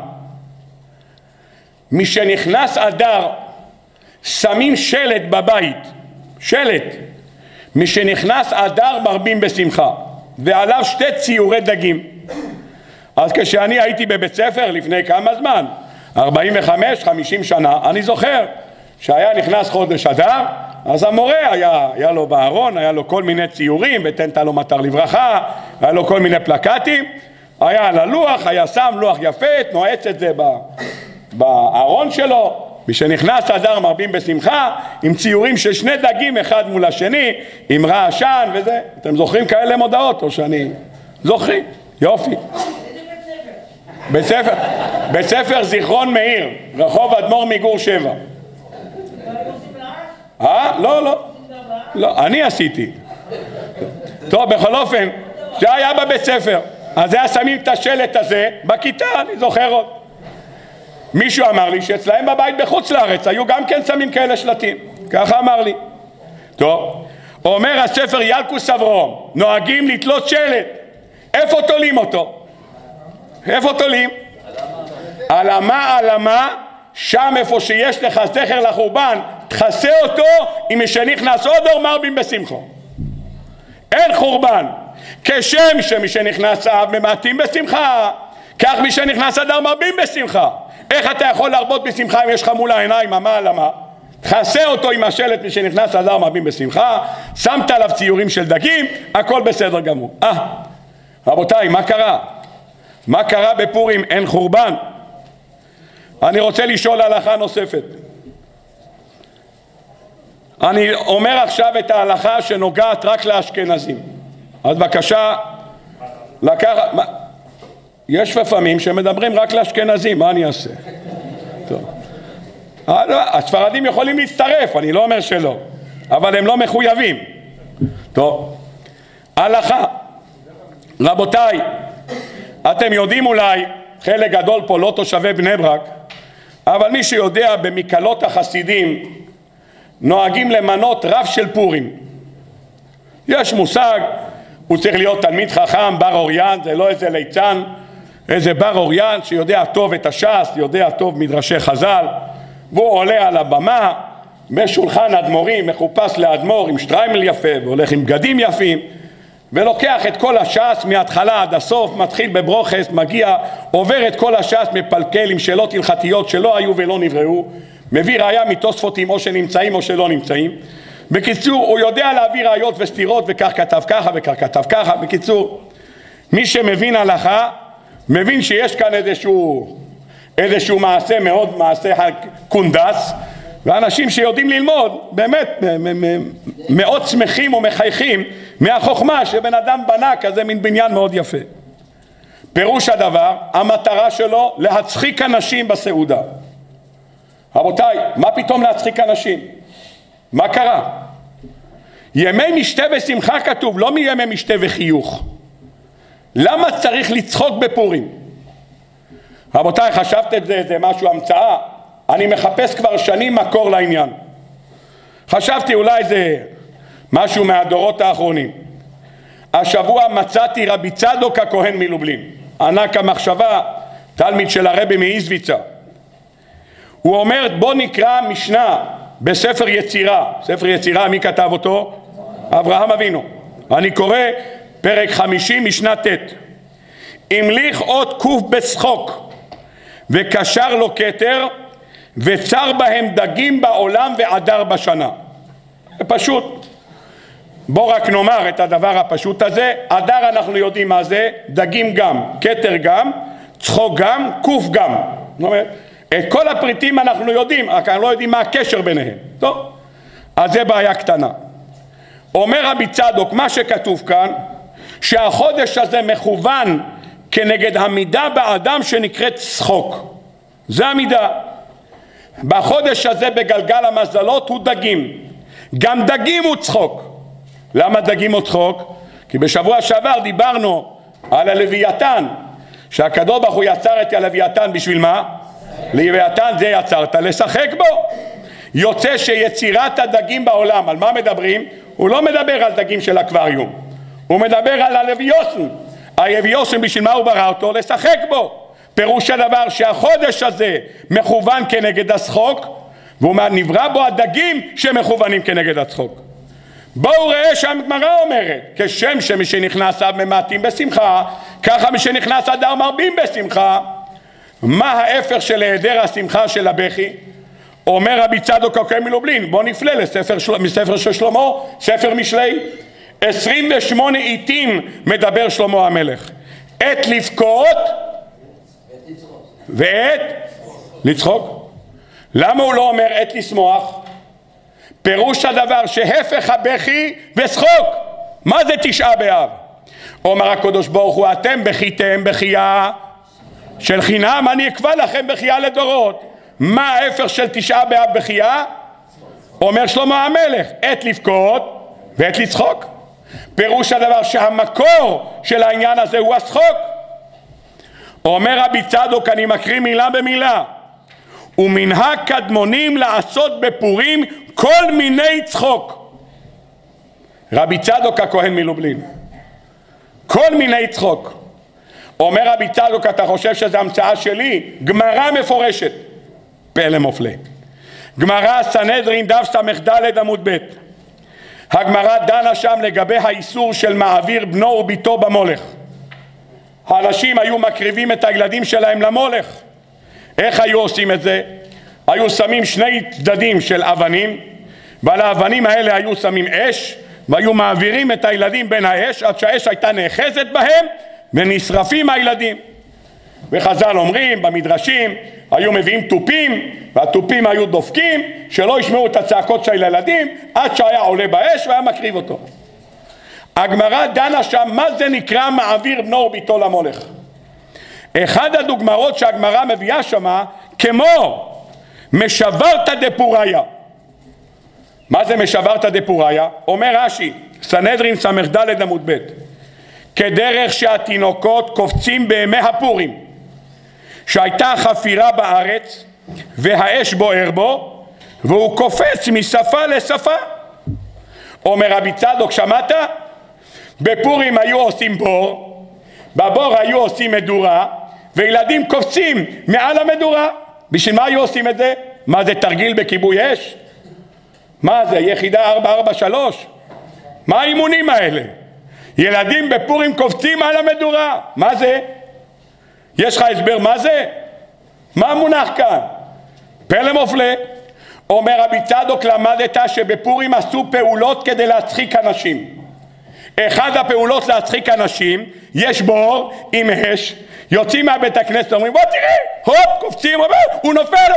משנכנס אדר שמים שלט בבית, שלט, משנכנס אדר מרבים בשמחה, ועליו שתי ציורי דגים. אז כשאני הייתי בבית ספר לפני כמה זמן, 45-50 שנה, אני זוכר שהיה נכנס חודש אדר, אז המורה היה לו בארון, היה לו כל מיני ציורים, ותנת לו מטר לברכה, היה לו כל מיני פלקטים, היה על הלוח, היה שם לוח יפה, נועץ את זה בארון שלו, משנכנס אדר מרבים בשמחה, עם ציורים של שני דגים אחד מול השני, עם רעשן וזה. אתם זוכרים כאלה מודעות או שאני זוכרים? יופי. בספר זיכרון מאיר, רחוב אדמו"ר מגור 7. לא, אני עשיתי. טוב, בכל אופן, זה היה בבית ספר, אז היה שמים את השלט הזה בכיתה, אני זוכר עוד. מישהו אמר לי שאצלהם בבית בחוץ לארץ היו גם כן שמים כאלה שלטים, ככה אמר לי. טוב, אומר הספר ילקוס אברום, נוהגים לתלות שלט. איפה תולים אותו? איפה תולים? על אמה, שם איפה שיש לך זכר לחורבן, תכסה אותו עם משנכנס עוד אור מרבים בשמחו. אין חורבן. כשם שמשנכנס אב ממעטים בשמחה, כך משנכנס אדר מרבים בשמחה. איך אתה יכול להרבות בשמחה אם יש לך מול העיניים אמה על אמה? תכסה אותו עם השלט משנכנס אדר מרבים בשמחה, שמת עליו ציורים של דגים, הכל בסדר גמור. רבותיי, מה קרה? מה קרה בפורים? אין חורבן. אני רוצה לשאול הלכה נוספת. אני אומר עכשיו את ההלכה שנוגעת רק לאשכנזים. אז בבקשה, לקחת... יש לפעמים שמדברים רק לאשכנזים, מה אני אעשה? טוב. הספרדים יכולים להצטרף, אני לא אומר שלא, אבל הם לא מחויבים. טוב. הלכה. רבותיי, אתם יודעים אולי, חלק גדול פה לא תושבי בני ברק, אבל מי שיודע, במקהלות החסידים נוהגים למנות רב של פורים. יש מושג, הוא צריך להיות תלמיד חכם, בר אוריין, זה לא איזה ליצן, איזה בר אוריין שיודע טוב את הש"ס, יודע טוב מדרשי חז"ל, והוא עולה על הבמה בשולחן אדמו"רים, מחופש לאדמו"ר עם שטריימל יפה והולך עם בגדים יפים, ולוקח את כל הש"ס מההתחלה עד הסוף, מתחיל בברוכס, מגיע, עובר את כל הש"ס, מפלקל עם שאלות הלכתיות שלא היו ולא נבראו, מביא ראיה מתוספותים או שנמצאים או שלא נמצאים. בקיצור, הוא יודע להביא ראיות וסתירות, וכך כתב ככה וכך כתב ככה. בקיצור, מי שמבין הלכה מבין שיש כאן איזשהו מעשה מאוד, מעשה קונדס, ואנשים שיודעים ללמוד באמת מאוד שמחים ומחייכים מהחוכמה שבן אדם בנה כזה מין בניין מאוד יפה. פירוש הדבר, המטרה שלו להצחיק אנשים בסעודה. רבותיי, מה פתאום להצחיק אנשים? מה קרה? ימי משתה ושמחה כתוב, לא מימי משתה וחיוך. למה צריך לצחוק בפורים? רבותיי, חשבת את זה משהו המצאה? אני מחפש כבר שנים מקור לעניין. חשבתי אולי זה משהו מהדורות האחרונים. השבוע מצאתי רבי צדוק הכהן מלובלין, ענק המחשבה, תלמיד של הרבי מאיזוויצה. הוא אומר, בוא נקרא משנה בספר יצירה. ספר יצירה, מי כתב אותו? אברהם אבינו. אני קורא פרק 50 משנה ט'. המליך אות קוף בשחוק וקשר לו כתר וצר בהם דגים בעולם ועדר בשנה. זה פשוט. בוא רק נאמר את הדבר הפשוט הזה. עדר אנחנו יודעים מה זה, דגים גם, כתר גם, צחוק גם, קוף גם. זאת אומרת, את כל הפריטים אנחנו יודעים, רק אנחנו לא יודעים מה הקשר ביניהם. טוב, אז זה בעיה קטנה. אומר רבי צדוק, מה שכתוב כאן, שהחודש הזה מכוון כנגד המידה באדם שנקראת צחוק. זה המידה. בחודש הזה בגלגל המזלות הוא דגים. גם דגים הוא צחוק. למה דגים הוא צחוק? כי בשבוע שעבר דיברנו על הלוויתן, שהקדוש ברוך הוא יצר את הלוויתן בשביל מה? לוויתן זה יצרת לשחק בו. יוצא שיצירת הדגים בעולם, על מה מדברים? הוא לא מדבר על דגים של אקווריום, הוא מדבר על הלוויוסן. הלוויוסן בשביל מה הוא ברא אותו? לשחק בו. פירוש הדבר שהחודש הזה מכוון כנגד הצחוק, והוא נברא בו הדגים שמכוונים כנגד הצחוק. בואו ראה שהגמרא אומרת, כשם שמשנכנס אב ממעטים בשמחה, ככה משנכנס אדר מרבים בשמחה. מה ההפך של היעדר השמחה של הבכי? אומר רבי צדוק הכהן מלובלין, בוא נפלה מספר של שלמה, ספר משלי. 28 עיתים מדבר שלמה המלך, עת לבכות ועת לצחוק. למה הוא לא אומר עת לשמוח? פירוש הדבר שהפך הבכי וצחוק. מה זה תשעה באב? אומר הקדוש ברוך הוא, אתם בכיתם בכייה של חינם, אני אקבע לכם בכייה לדורות. מה ההפך של תשעה באב בכייה? אומר שלמה המלך, עת לבכות ועת לצחוק. פירוש הדבר שהמקור של העניין הזה הוא הצחוק. אומר רבי צדוק, אני מקריא מילה במילה, ומנהג קדמונים לעשות בפורים כל מיני צחוק. רבי צדוק הכהן מלובלין, כל מיני צחוק. אומר רבי צדוק, אתה חושב שזה המצאה שלי? גמרא מפורשת, פלא מופלא. גמרא סנהדרין דף ס"ד עמוד ב'. הגמרא דנה שם לגבי האיסור של מעביר בנו וביתו במולך. האנשים היו מקריבים את הילדים שלהם למולך. איך היו עושים את זה? היו שמים שני צדדים של אבנים, ועל האבנים האלה היו שמים אש, והיו מעבירים את הילדים בין האש עד שהאש הייתה נאחזת בהם ונשרפים הילדים. וחז"ל אומרים במדרשים, היו מביאים טופים, והטופים היו דופקים, שלא ישמעו את הצעקות של הילדים, עד שהיה עולה באש והיה מקריב אותו. הגמרא דנה שם מה זה נקרא מעביר בנו וביתו למולך. אחד הדוגמאות שהגמרא מביאה שמה, כמו משברתא דפוריה. מה זה משברתא דפוריה? אומר רש"י, סנהדרין ס"ד עמוד ב', כדרך שהתינוקות קופצים בימי הפורים, שהייתה חפירה בארץ והאש בוער בו, והוא קופץ משפה לשפה. אומר רבי צדוק, שמעת? בפורים היו עושים בור, בבור היו עושים מדורה, וילדים קופצים מעל המדורה. בשביל מה היו עושים את זה? מה זה, תרגיל בכיבוי אש? מה זה, יחידה 443? מה האימונים האלה? ילדים בפורים קופצים על המדורה, מה זה? יש לך הסבר מה זה? מה מונח כאן? פלא מופלא. אומר רבי צדוק, למדת שבפורים עשו פעולות כדי להצחיק אנשים. אחד הפעולות להצחיק אנשים, יש בור עם אש, יוצאים מהבית הכנסת, אומרים בוא תראה, הופ, קופצים, הוא נופל,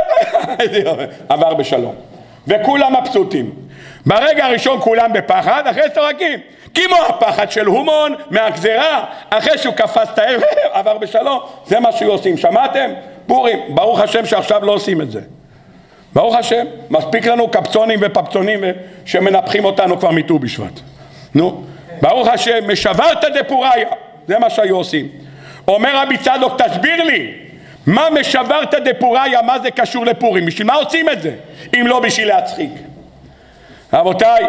עבר בשלום, וכולם מבסוטים. ברגע הראשון כולם בפחד, אחרי צוחקים, כמו הפחד של הומון מהגזרה, אחרי שהוא קפץ את העבר, עבר בשלום. זה מה שהוא עושים, שמעתם? פורים, ברוך השם שעכשיו לא עושים את זה, ברוך השם. מספיק לנו קפצונים ופפצונים שמנפחים אותנו כבר מט"ו בשבט. נו, ברוך השם, משברתא דפוריה, זה מה שהיו עושים. אומר רבי צדוק, תסביר לי, מה משברתא דפוריה, מה זה קשור לפורים? בשביל מה עושים את זה, אם לא בשביל להצחיק? רבותיי,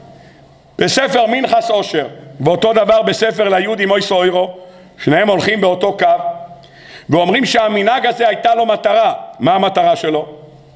בספר מנחס עושר, ואותו דבר בספר ליהודי מויס אוירו, שניהם הולכים באותו קו, ואומרים שהמנהג הזה הייתה לו מטרה. מה המטרה שלו?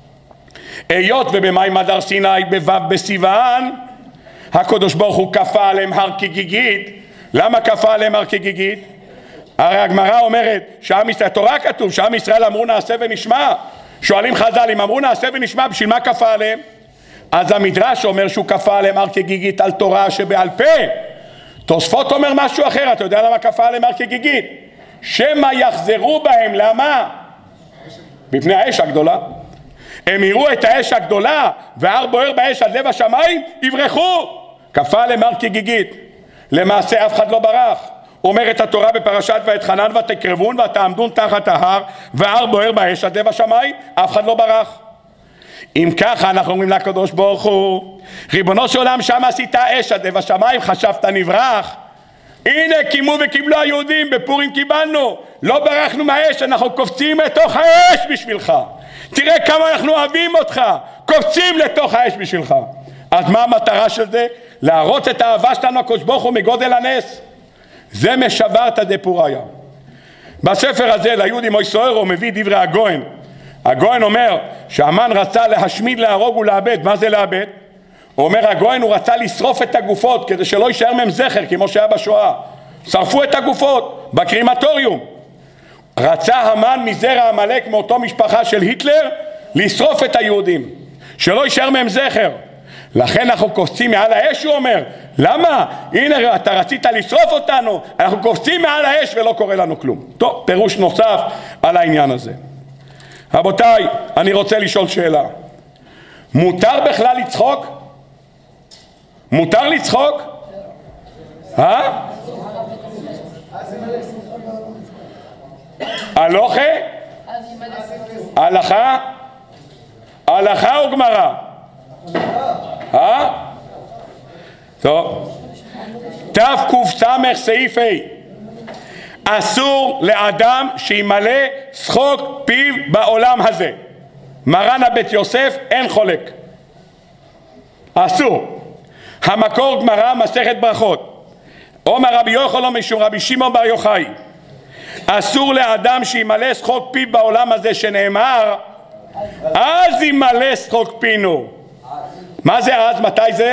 היות ובמים הדר סיני בו' בסיוון, הקדוש ברוך הוא כפה עליהם הר כגיגית. למה כפה עליהם הר כגיגית? הרי הגמרא אומרת שעם ישראל, התורה כתוב שעם ישראל אמרו נעשה ונשמע. שואלים חז"ל, אם אמרו נעשה ונשמע, בשביל מה כפה עליהם? אז המדרש אומר שהוא כפה עליהם הר כגיגית על תורה שבעל פה. תוספות אומר משהו אחר. אתה יודע למה כפה עליהם הר כגיגית? שמא יחזרו בהם. למה? בפני האש הגדולה. הם יראו את האש הגדולה וההר בוער באש עד לב השמיים, יברחו. כפה עליהם הר כגיגית. למעשה אף אחד לא ברח. אומרת התורה בפרשת ואתחנן ותקרבון ותעמדון תחת ההר וההר בוער באש עד לב השמיים, אף אחד לא ברח. אם ככה אנחנו אומרים לקדוש ברוך הוא, ריבונו של עולם, שם עשית אש עד לב השמיים, חשבת נברח? הנה קימו וקיבלו היהודים, בפורים קיבלנו, לא ברחנו מהאש, אנחנו קופצים לתוך האש בשבילך. תראה כמה אנחנו אוהבים אותך, קופצים לתוך האש בשבילך. אז מה המטרה של זה? להראות את האהבה שלנו לקדוש ברוך הוא מגודל הנס. זה משברתא דפוריה. בספר הזה ליהודי מויס אוירו מביא דברי הגויין. הגויין אומר שהמן רצה להשמיד, להרוג ולאבד. מה זה לאבד? הוא אומר הגויין, הוא רצה לשרוף את הגופות כדי שלא יישאר מהם זכר, כמו שהיה בשואה. שרפו את הגופות בקרימטוריום. רצה המן מזרע עמלק, מאותו משפחה של היטלר, לשרוף את היהודים, שלא יישאר מהם זכר. לכן אנחנו קופצים מעל האש, הוא אומר. למה? הנה, אתה רצית לשרוף אותנו, אנחנו קופצים מעל האש ולא קורה לנו כלום. טוב, פירוש נוסף על העניין הזה. רבותיי, אני רוצה לשאול שאלה. מותר בכלל לצחוק? מותר לצחוק? הלוכה? הלכה? הלכה או גמרא? טוב. תק"ס סעיף ה', אסור לאדם שימלא שחוק פיו בעולם הזה. מרן הבית יוסף, אין חולק, אסור. המקור גמרא מסכת ברכות, אומר רבי יוחנן משום רבי שמעון בר יוחאי, אסור לאדם שימלא שחוק פיו בעולם הזה, שנאמר אז ימלא שחוק פינו. מה זה אז? מתי זה?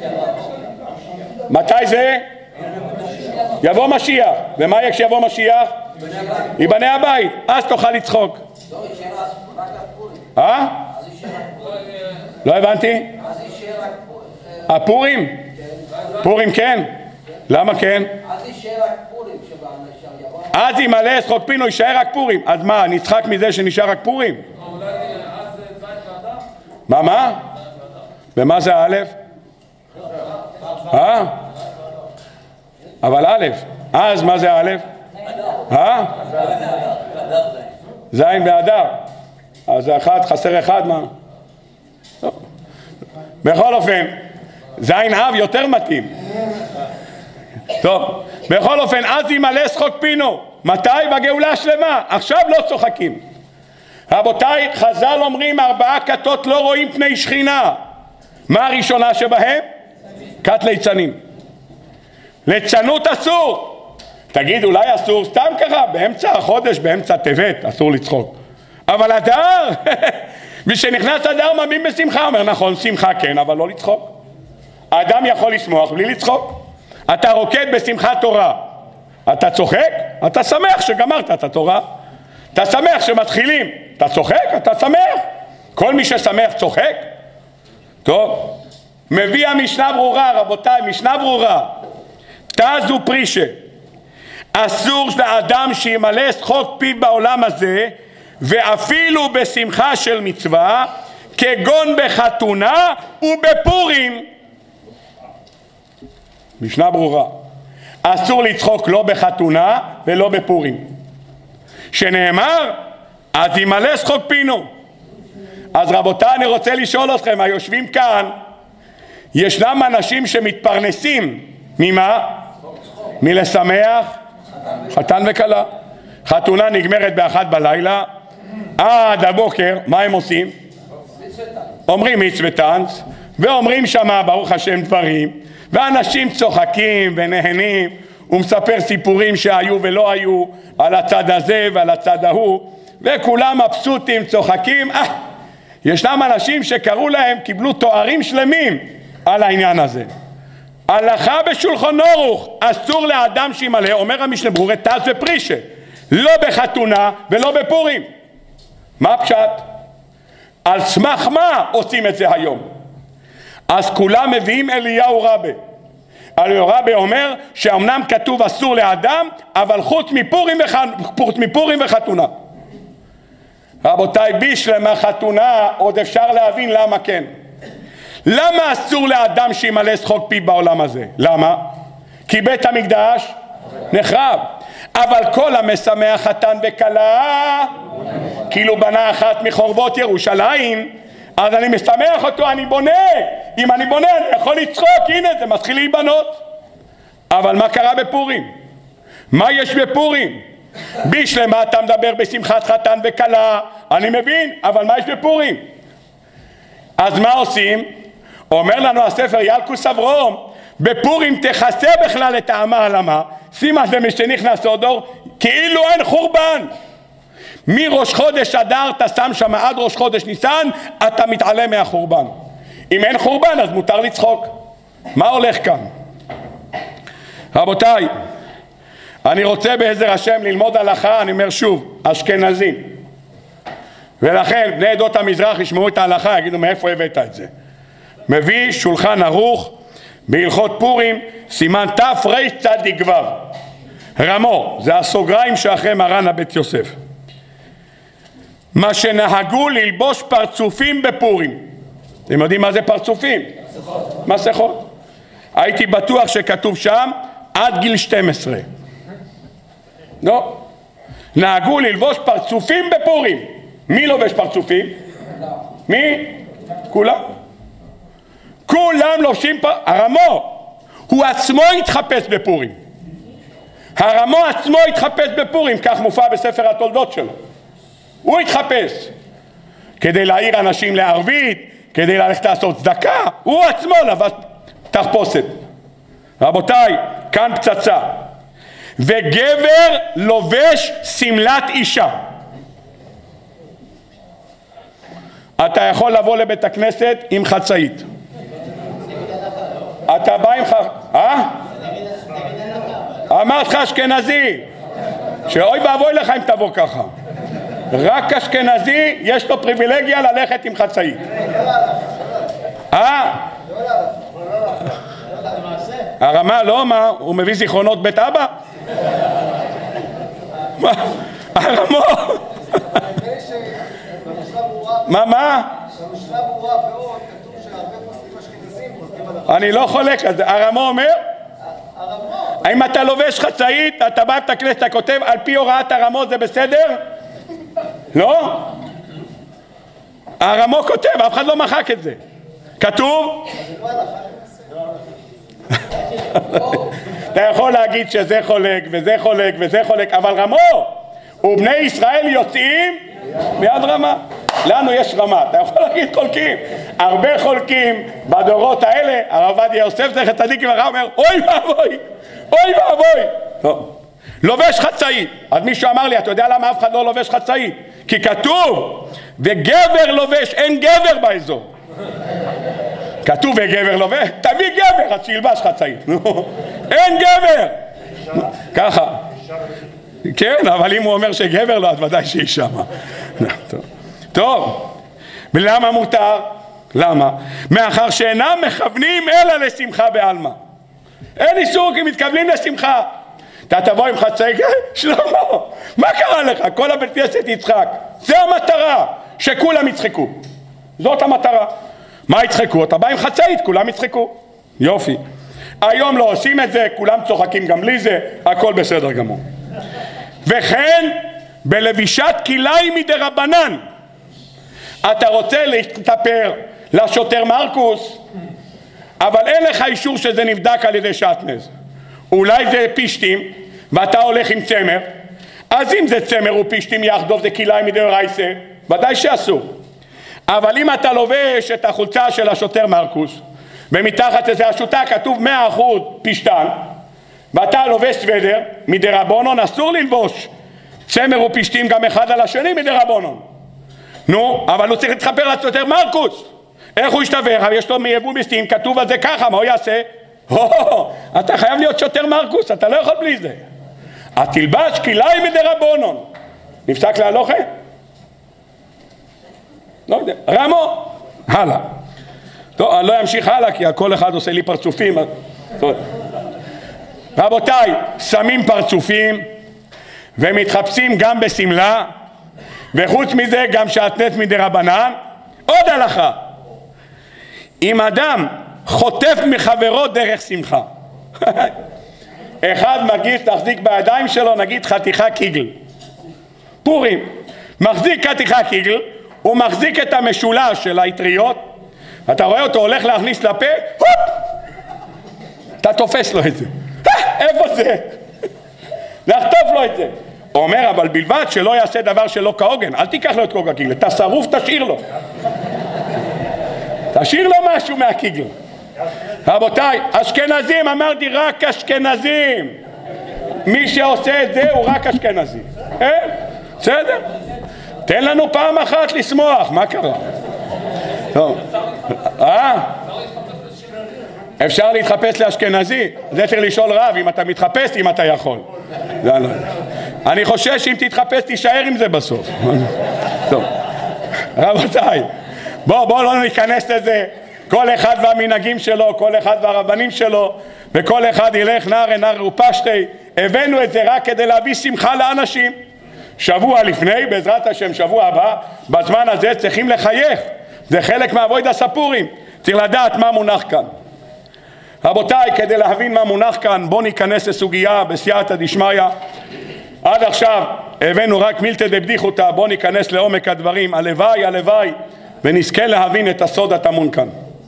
מתי זה? יבוא משיח. ומה יהיה כשיבוא משיח? ייבנה הבית, אז תוכל לצחוק. לא הבנתי. הפורים? פורים כן? למה כן? אז ימלא שחוק פינו, יישאר רק פורים. אז מה, נצחק מזה שנשאר רק פורים? מה? ומה זה א'? אבל א', אז מה זה א'? זין באדר. אז אחד, חסר אחד, מה? בכל אופן, זין אב יותר מתאים. טוב, בכל אופן, אז ימלא שחוק פינו. מתי? בגאולה השלמה. עכשיו לא צוחקים. רבותיי, חז"ל אומרים 4 כתות לא רואים פני שכינה. מה הראשונה שבהם? כת ליצנים. ליצנות אסור. תגיד, אולי אסור סתם ככה, באמצע החודש, באמצע טבת, אסור לצחוק. אבל אדר, ושנכנס אדר מבין בשמחה, אומר נכון, שמחה כן, אבל לא לצחוק. האדם יכול לשמוח בלי לצחוק. אתה רוקד בשמחת תורה, אתה צוחק, אתה שמח שגמרת את התורה. אתה שמח שמתחילים, אתה צוחק, אתה שמח. כל מי ששמח צוחק. טוב, מביא המשנה ברורה, רבותיי, משנה ברורה. תזו פרישה, אסור לאדם שימלא שחוק פיו בעולם הזה, ואפילו בשמחה של מצווה, כגון בחתונה ובפורים. משנה ברורה. אסור לצחוק לא בחתונה ולא בפורים. שנאמר, אז ימלא שחוק פינו. אז רבותיי, אני רוצה לשאול אתכם, היושבים כאן, ישנם אנשים שמתפרנסים ממה? מלשמח חתן וכלה. חתונה נגמרת ב1 בלילה, עד הבוקר, מה הם עושים? אומרים מיץ וטנץ, ואומרים שמה ברוך השם דברים, ואנשים צוחקים ונהנים, ומספר סיפורים שהיו ולא היו, על הצד הזה ועל הצד ההוא, וכולם מבסוטים, צוחקים. ישנם אנשים שקראו להם, קיבלו תוארים שלמים על העניין הזה. הלכה בשולחן ערוך, אסור לאדם שימלא, אומר המשנה ברורה, תז ופרישה, לא בחתונה ולא בפורים. מה פשט? על סמך מה עושים את זה היום? אז כולם מביאים אליהו רבה. אליהו רבה אומר שאומנם כתוב אסור לאדם, אבל חוץ מפורים וחתונה. רבותיי, בשלמה חתונה עוד אפשר להבין למה כן. למה אסור לאדם שימלא שחוק פיו בעולם הזה? למה? כי בית המקדש נחרב. אבל כל המשמח חתן וכלה, כאילו בנה אחת מחורבות ירושלים, אז אני משמח אותו, אני בונה. אם אני בונה אני יכול לצחוק, הנה זה מתחיל להיבנות. אבל מה קרה בפורים? מה יש בפורים? בשלמה אתה מדבר בשמחת חתן וכלה, אני מבין, אבל מה יש בפורים? אז מה עושים? אומר לנו הספר ילקוס אברום, בפורים תכסה בכלל את העמל. למה? שימה זה משנכנס אודור, כאילו אין חורבן. מראש חודש אדר אתה שם שם עד ראש חודש ניסן, אתה מתעלם מהחורבן. אם אין חורבן אז מותר לצחוק. מה הולך כאן? רבותיי, אני רוצה בעזר השם ללמוד הלכה, אני אומר שוב, אשכנזים. ולכן בני עדות המזרח ישמעו את ההלכה, יגידו מאיפה הבאת את זה. מביא שולחן ערוך בהלכות פורים, סימן תרצ"ו. רמו, זה הסוגריים שאחרי מרן הבית יוסף. מה שנהגו ללבוש פרצופים בפורים. אתם יודעים מה זה פרצופים? מסכות. הייתי בטוח שכתוב שם עד גיל 12. לא. נהגו ללבוש פרצופים בפורים. מי לובש פרצופים? מי? כולם. כולם לובשים הרמו, הוא עצמו התחפש בפורים. הרמו עצמו התחפש בפורים, כך מופיע בספר התולדות שלו. הוא התחפש כדי להעיר אנשים לערבית, כדי ללכת לעשות צדקה. הוא עצמו לבש תחפושת. רבותיי, כאן פצצה. וגבר לובש סמלת אישה. אתה יכול לבוא לבית הכנסת עם חצאית. אתה בא עם אמרת לך אשכנזי, שאוי ואבוי לך אם תבוא ככה. רק אשכנזי יש לו פריבילגיה ללכת עם חצאית. הרמה לא, מה? הוא מביא זיכרונות בית אבא? הרמו. מה? במשנה ברורה ועוד כתוב שהרבה פוסקים אשכנזים פוסקים על הרמו. אני לא חולק על זה. הרמו אומר? הרמו. אם אתה לובש חצאית, אתה בא לבית הכנסת, אתה כותב על פי הוראת הרמו, זה בסדר? לא? הרמו כותב, אף אחד לא מחק את זה. כתוב? אתה יכול להגיד שזה חולק וזה חולק וזה חולק, אבל רמו ובני ישראל יוצאים מיד רמה. לנו יש רמה, אתה יכול להגיד חולקים. הרבה חולקים בדורות האלה. הרב עובדיה יוסף זכר צדיק לברכה אומר אוי ואבוי, אוי ואבוי. לא. לובש חצאית. אז מישהו אמר לי, אתה יודע למה אף אחד לא לובש חצאית? כי כתוב וגבר לובש, אין גבר באזור. כתוב וגבר לובש, תביא גבר, אז שילבש חצאית. אין גבר. ככה. כן, אבל אם הוא אומר שגבר לא, אז ודאי שהיא שמה. טוב. ולמה מותר? למה? מאחר שאינם מכוונים אלא לשמחה בעלמא. אין איסור כי מתכוונים לשמחה. אתה תבוא עם חצאית, שלמה, מה קרה לך? כל הבית כנסת יצחק. זה המטרה, שכולם יצחקו. זאת המטרה. מה יצחקו? אתה בא עם חצאית, כולם יצחקו. יופי. היום לא עושים את זה, כולם צוחקים גם בלי זה, הכל בסדר גמור. וכן, בלבישת כלאיים מדרבנן. אתה רוצה להסתפר לשוטר מרקוס, אבל אין לך אישור שזה נבדק על ידי שעטנז. אולי זה פישטים, ואתה הולך עם צמר, אז אם זה צמר ופישטים יחדוב זה כלאיים מדאורייתא, ודאי שאסור. אבל אם אתה לובש את החולצה של השוטר מרקוס, ומתחת לזה השוטה כתוב 100% פישטן, ואתה לובש סוודר, מדרבנן אסור ללבוש צמר ופשטים גם אחד על השני מדרבנן. נו, אבל הוא צריך להתחבר לשוטר מרקוס. איך הוא ישתבר? יש לו מיבוא מסתים, כתוב על זה ככה, מה הוא יעשה? אתה חייב להיות שוטר מרקוס, אתה לא יכול בלי זה. התלבש כלאיים מדרבנן. נפסק להלוכה? לא יודע. רמו. הלאה. טוב, אני לא אמשיך הלאה כי כל אחד עושה לי פרצופים. רבותיי, שמים פרצופים ומתחפשים גם בסמלה, וחוץ מזה גם שעטנז מדרבנן. עוד הלכה, אם אדם חוטף מחברו דרך שמחה, אחד מגיש תחזיק בידיים שלו נגיד חתיכה קיגל, פורים, מחזיק חתיכה קיגל, הוא מחזיק את המשולש של האטריות, אתה רואה אותו הולך להכניס לפה, הופ, אתה תופס לו את זה. איפה זה? לחטוף לו את זה. אומר, אבל בלבד שלא יעשה דבר שלא כהוגן. אל תיקח לו את כל הקיגל, את השרוף תשאיר לו. תשאיר לו משהו מהקיגל. רבותיי, אשכנזים, אמרתי רק אשכנזים. מי שעושה את זה הוא רק אשכנזי. בסדר? תן לנו פעם אחת לשמוח, מה קרה? טוב. אפשר להתחפש לאשכנזי? זה צריך לשאול רב אם אתה מתחפש, אם אתה יכול. אני חושש שאם תתחפש תישאר עם זה בסוף. טוב, רבותיי, בואו לא ניכנס לזה. כל אחד והמנהגים שלו, כל אחד והרבנים שלו, וכל אחד ילך נער ופשטי. הבאנו את זה רק כדי להביא שמחה לאנשים. שבוע לפני, בעזרת השם שבוע הבא, בזמן הזה צריכים לחייך. זה חלק מהאבוידע הספורים. צריך לדעת מה מונח כאן. רבותיי, כדי להבין מה מונח כאן, בואו ניכנס לסוגיה בסייעתא דשמיא. עד עכשיו הבאנו רק מילתא דבדיחותא, בואו ניכנס לעומק הדברים. הלוואי ונזכה להבין את הסוד הטמון כאן.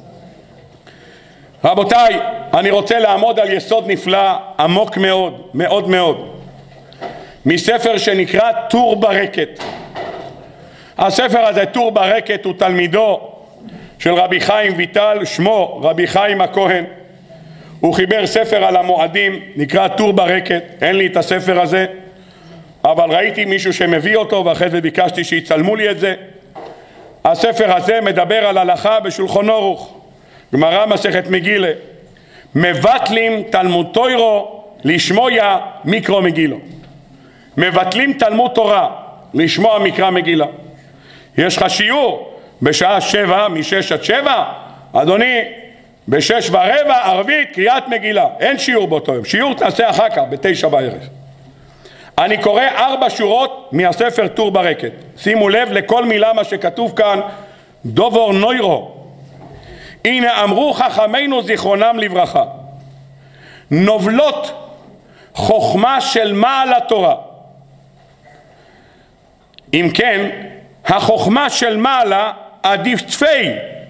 רבותיי, אני רוצה לעמוד על יסוד נפלא, עמוק מאוד, מאוד מאוד, מספר שנקרא טור ברקת. הספר הזה, טור ברקת, הוא תלמידו של רבי חיים ויטל, שמו רבי חיים הכהן. הוא חיבר ספר על המועדים, נקרא טור ברקת. אין לי את הספר הזה, אבל ראיתי מישהו שמביא אותו, ואחרי זה ביקשתי שיצלמו לי את זה. הספר הזה מדבר על הלכה בשולחן ערוך, גמרא מסכת מגילה. מבטלים תלמוד תוירו לשמוע מיקרו מגילו. מבטלים תלמוד תורה לשמוע מקרא מגילה. יש לך שיעור בשעה 7, מ-6 עד 7, אדוני, ב-6:15 ערבית קריאת מגילה. אין שיעור באותו יום, שיעור תעשה אחר כך ב-9 בערב. אני קורא 4 שורות מהספר טור ברקת. שימו לב לכל מילה מה שכתוב כאן, דובור נוירו. הנה אמרו חכמינו זיכרונם לברכה, נובלות חוכמה של מעל התורה. אם כן, החוכמה של מעלה עדיף צפי,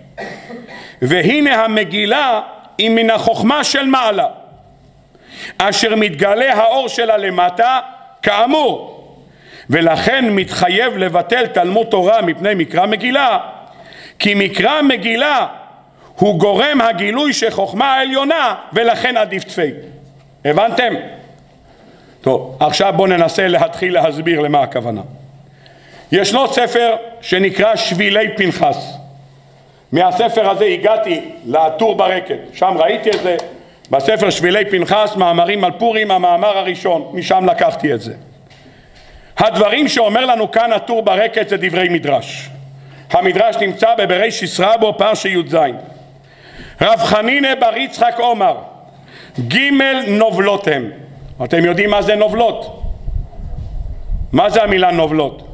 והנה המגילה היא מן החוכמה של מעלה, אשר מתגלה האור שלה למטה כאמור, ולכן מתחייב לבטל תלמוד תורה מפני מקרא מגילה, כי מקרא מגילה הוא גורם הגילוי של חוכמה העליונה, ולכן עדיף צפי. הבנתם? טוב, עכשיו בואו ננסה להתחיל להסביר למה הכוונה. ישנו ספר שנקרא שבילי פנחס. מהספר הזה הגעתי לטור ברקת, שם ראיתי את זה, בספר שבילי פנחס, מאמרים על פורים, המאמר הראשון, משם לקחתי את זה. הדברים שאומר לנו כאן הטור ברקת זה דברי מדרש. המדרש נמצא בבראשית רבו פרשת י"ז. רב חנינא בר יצחק אומר, ג' נובלות הם. אתם יודעים מה זה נובלות? מה זה המילה נובלות?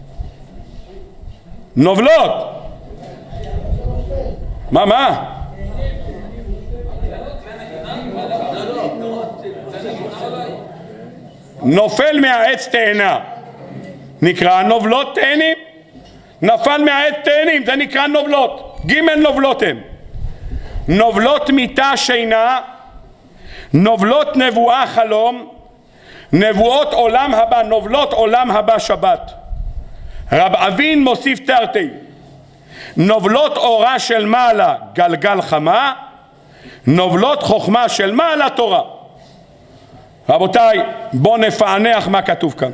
נובלות! מה? נופל מהעץ תאנה נקרא נובלות תאנים. נפל מהעץ תאנים זה נקרא נובלות. ג' נובלות הם. נובלות מיטה שינה, נובלות נבואה חלום, נבואות עולם הבא, נובלות עולם הבא שבת. רב אבין מוסיף תרתי, נובלות אורה של מעלה גלגל חמה, נובלות חוכמה של מעלה תורה. רבותיי, בואו נפענח מה כתוב כאן.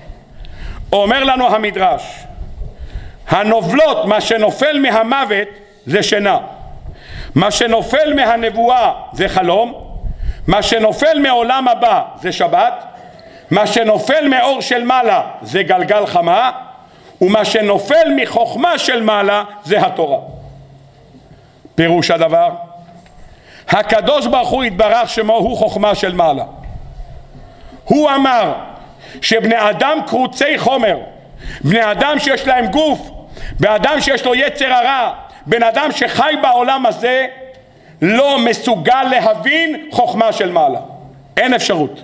אומר לנו המדרש, הנובלות, מה שנופל מהמוות זה שינה, מה שנופל מהנבואה זה חלום, מה שנופל מעולם הבא זה שבת, מה שנופל מאור של מעלה זה גלגל חמה, ומה שנופל מחוכמה של מעלה זה התורה. פירוש הדבר, הקדוש ברוך הוא יתברך שמו הוא חוכמה של מעלה. הוא אמר שבני אדם קרוצי חומר, בני אדם שיש להם גוף, בן אדם שיש לו יצר הרע, בן אדם שחי בעולם הזה לא מסוגל להבין חוכמה של מעלה. אין אפשרות.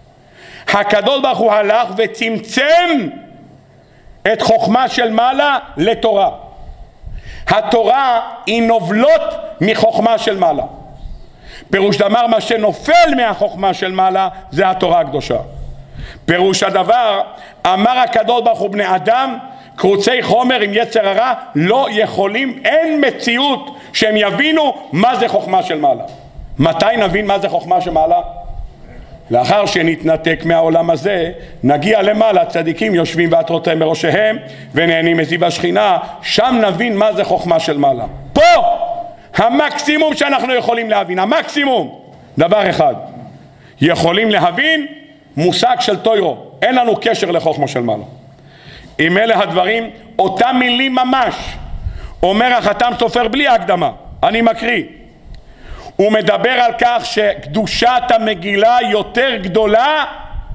הקדוש ברוך הוא הלך וצמצם את חוכמה של מעלה לתורה. התורה היא נובלות מחוכמה של מעלה. פירוש דבר, מה שנופל מהחוכמה של מעלה זה התורה הקדושה. פירוש הדבר, אמר הקדוש ברוך הוא, בני אדם קרוצי חומר עם יצר הרע לא יכולים, אין מציאות שהם יבינו מה זה חוכמה של מעלה. מתי נבין מה זה חוכמה של מעלה? לאחר שנתנתק מהעולם הזה, נגיע למעלה, צדיקים יושבים ועטרותיהם בראשיהם ונהנים מזיו השכינה, שם נבין מה זה חוכמה של מעלה. פה המקסימום שאנחנו יכולים להבין, המקסימום, דבר אחד, יכולים להבין מושג של תוירו, אין לנו קשר לחוכמה של מעלה. אם אלה הדברים, אותם מילים ממש, אומר החתם סופר בלי הקדמה, אני מקריא. הוא מדבר על כך שקדושת המגילה יותר גדולה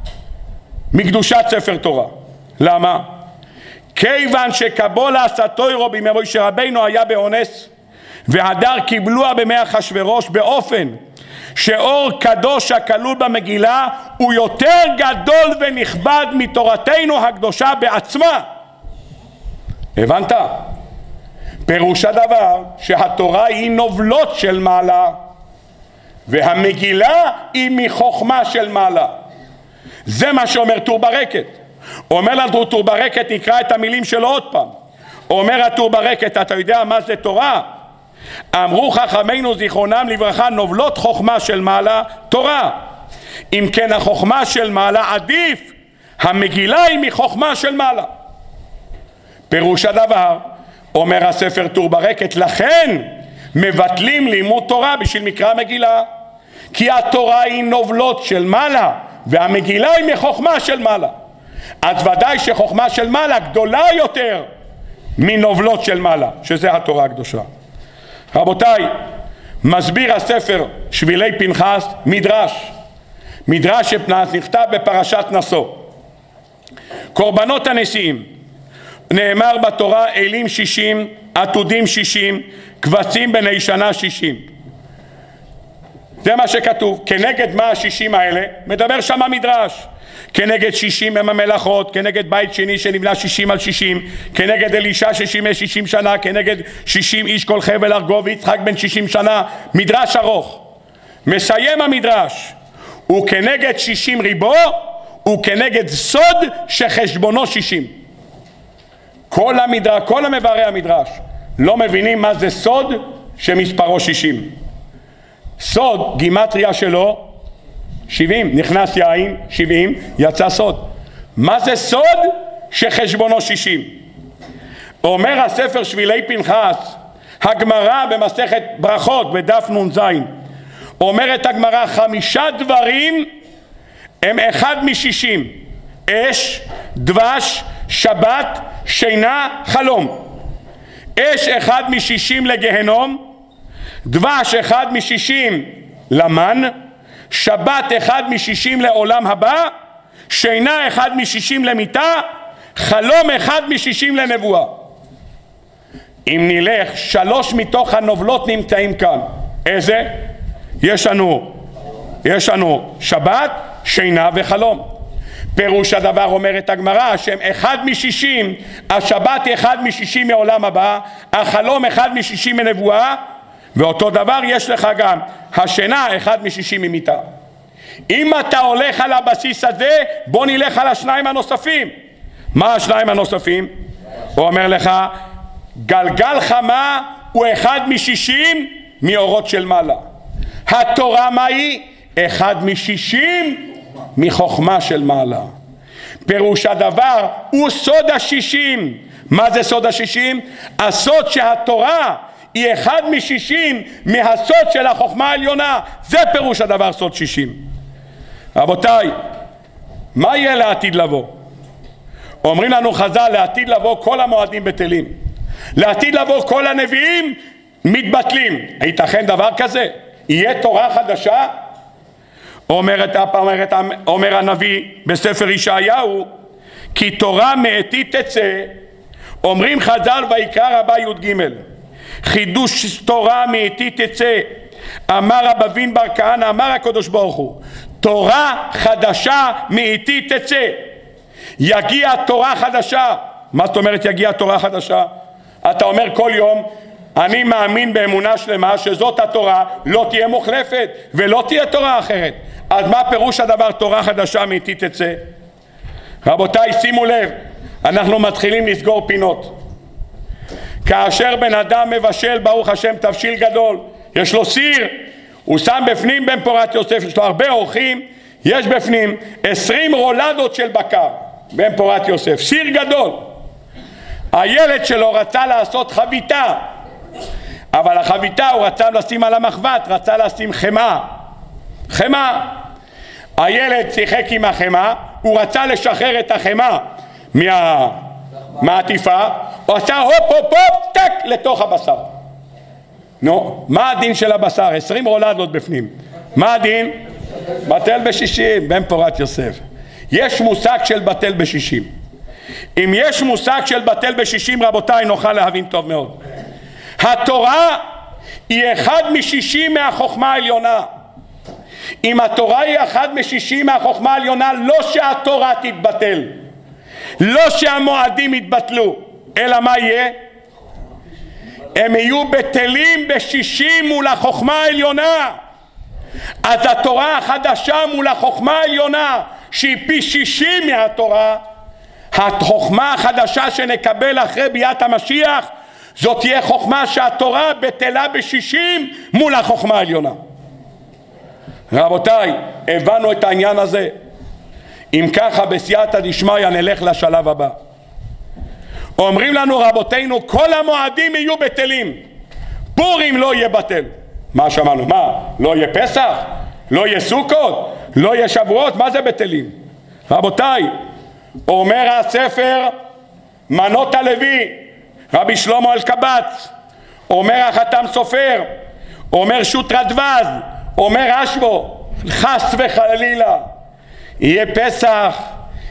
מקדושת ספר תורה. למה? כיוון שקבולה עשה תוירו בימי משה רבינו היה באונס, והדר קיבלוה בימי אחשוורוש, באופן שאור קדוש הכלול במגילה הוא יותר גדול ונכבד מתורתנו הקדושה בעצמה. הבנת? פירוש הדבר שהתורה היא נובלות של מעלה והמגילה היא מחוכמה של מעלה. זה מה שאומר טור ברקת. אומר לנו טור ברקת, נקרא את המילים שלו עוד פעם. אומר הטור ברקת, אתה יודע מה זה תורה? אמרו חכמינו זיכרונם לברכה, נובלות חוכמה של מעלה תורה. אם כן החוכמה של מעלה עדיף, המגילה היא מחוכמה של מעלה. פירוש הדבר, אומר הספר טור ברקת, לכן מבטלים לימוד תורה בשביל מקרא מגילה, כי התורה היא נובלות של מעלה והמגילה היא מחוכמה של מעלה. אז ודאי שחוכמה של מעלה גדולה יותר מנובלות של מעלה, שזה התורה הקדושה. רבותיי, מסביר הספר שבילי פנחס מדרש. מדרש שפנחס נכתב בפרשת נשוא. קורבנות הנשיאים. נאמר בתורה אלים 60, עתודים 60, כבשים בני שנה 60. זה מה שכתוב. כנגד מה ה-60 האלה? מדבר שם המדרש. כנגד 60 הם המלאכות, כנגד בית שני שנבנה 60 על 60, כנגד אלישע 60 שנה, כנגד 60 איש כל חבל ארגוב ויצחק בן 60 שנה. מדרש ארוך. מסיים המדרש. וכנגד 60 ריבו, וכנגד סוד שחשבונו 60. כל המבארי המדרש לא מבינים מה זה סוד שמספרו 60. סוד, גימטריה שלו 70, נכנס יין 70, יצא סוד. מה זה סוד שחשבונו 60? אומר הספר שבילי פנחס, הגמרא במסכת ברכות בדף נ"ז, אומרת הגמרא 5 דברים הם אחד מ-60: אש, דבש, שבת, שינה, חלום. אש 1 מ-60 לגהנום, דבש 1 מ-60 למן, שבת 1 מ-60 לעולם הבא, שינה 1 מ-60 למיטה, חלום 1 מ-60 לנבואה. אם נלך 3 מתוך הנובלות נמצאים כאן. איזה? יש לנו שבת, שינה וחלום. פירוש הדבר אומרת הגמרא שהם 1 מ-60, השבת 1 מ-60 מעולם הבא, החלום 1 מ-60 מנבואה, ואותו דבר יש לך גם השינה 1 מ-60 ממיטה. אם אתה הולך על הבסיס הזה, בוא נלך על השניים הנוספים. מה השניים הנוספים? הוא אומר לך, גלגל חמה הוא 1 מ-60 מאורות של מעלה. התורה מה היא? 1 מ-60 מחוכמה של מעלה. פירוש הדבר הוא סוד ה-60. מה זה סוד ה-60? הסוד שהתורה היא 1 מ-60 מהסוד של החוכמה העליונה. זה פירוש הדבר סוד 60. רבותיי, מה יהיה לעתיד לבוא? אומרים לנו חז"ל, לעתיד לבוא כל המועדים בטלים, לעתיד לבוא כל הנביאים מתבטלים. ייתכן דבר כזה? יהיה תורה חדשה? אומר הנביא בספר ישעיהו, כי תורה מאתי תצא. אומרים חז"ל ויקרא רבה י"ג, חידוש תורה מאתי תצא. אמר רב אבין בר כהנא, אמר הקדוש ברוך הוא, תורה חדשה מאתי תצא. יגיע תורה חדשה. מה זאת אומרת יגיע תורה חדשה? אתה אומר כל יום, אני מאמין באמונה שלמה שזאת התורה, לא תהיה מוחלפת ולא תהיה תורה אחרת. אז מה פירוש הדבר תורה חדשה מאתי תצא? רבותיי, שימו לב, אנחנו מתחילים לסגור פינות. כאשר בן אדם מבשל, ברוך השם, תבשיל גדול, יש לו סיר, הוא שם בפנים בן פורת יוסף, יש לו הרבה אורחים, יש בפנים 20 רולדות של בקר, בן פורת יוסף, סיר גדול. הילד שלו רצה לעשות חביתה, אבל החביתה הוא רצה לשים על המחבת, רצה לשים חמה. הילד שיחק עם החמה, הוא רצה לשחרר את החמה מהעטיפה, הוא עשה הופ טק לתוך הבשר. נו, מה הדין של הבשר? 20 רולדות בפנים. מה הדין? בטל ב-60, בן פורת יוסף. יש מושג של בטל ב-60. אם יש מושג של בטל ב-60, רבותיי, נוכל להבין טוב מאוד. התורה היא 1 מ-60 מהחוכמה העליונה. אם התורה היא 1 מ-60 מהחוכמה העליונה, לא שהתורה תתבטל, לא שהמועדים יתבטלו, אלא מה יהיה? הם יהיו בטלים ב-60 מול החוכמה העליונה. אז התורה החדשה מול החוכמה העליונה שהיא פי 60 מהתורה, החוכמה החדשה שנקבל אחרי ביאת המשיח, זאת תהיה חוכמה שהתורה בטלה ב-60 מול החוכמה העליונה. רבותיי, הבנו את העניין הזה. אם ככה בסייעתא דשמיא נלך לשלב הבא. אומרים לנו רבותינו, כל המועדים יהיו בטלים, פורים לא יהיה בטל. מה שמענו? מה? לא יהיה פסח? לא יהיה סוכות? לא יהיה שבועות? מה זה בטלים? רבותיי, אומר הספר מנות הלוי, רבי שלמה אלקבץ, אומר החתם סופר, אומר שוט רדווז, אומר אשבו, חס וחלילה יהיה פסח,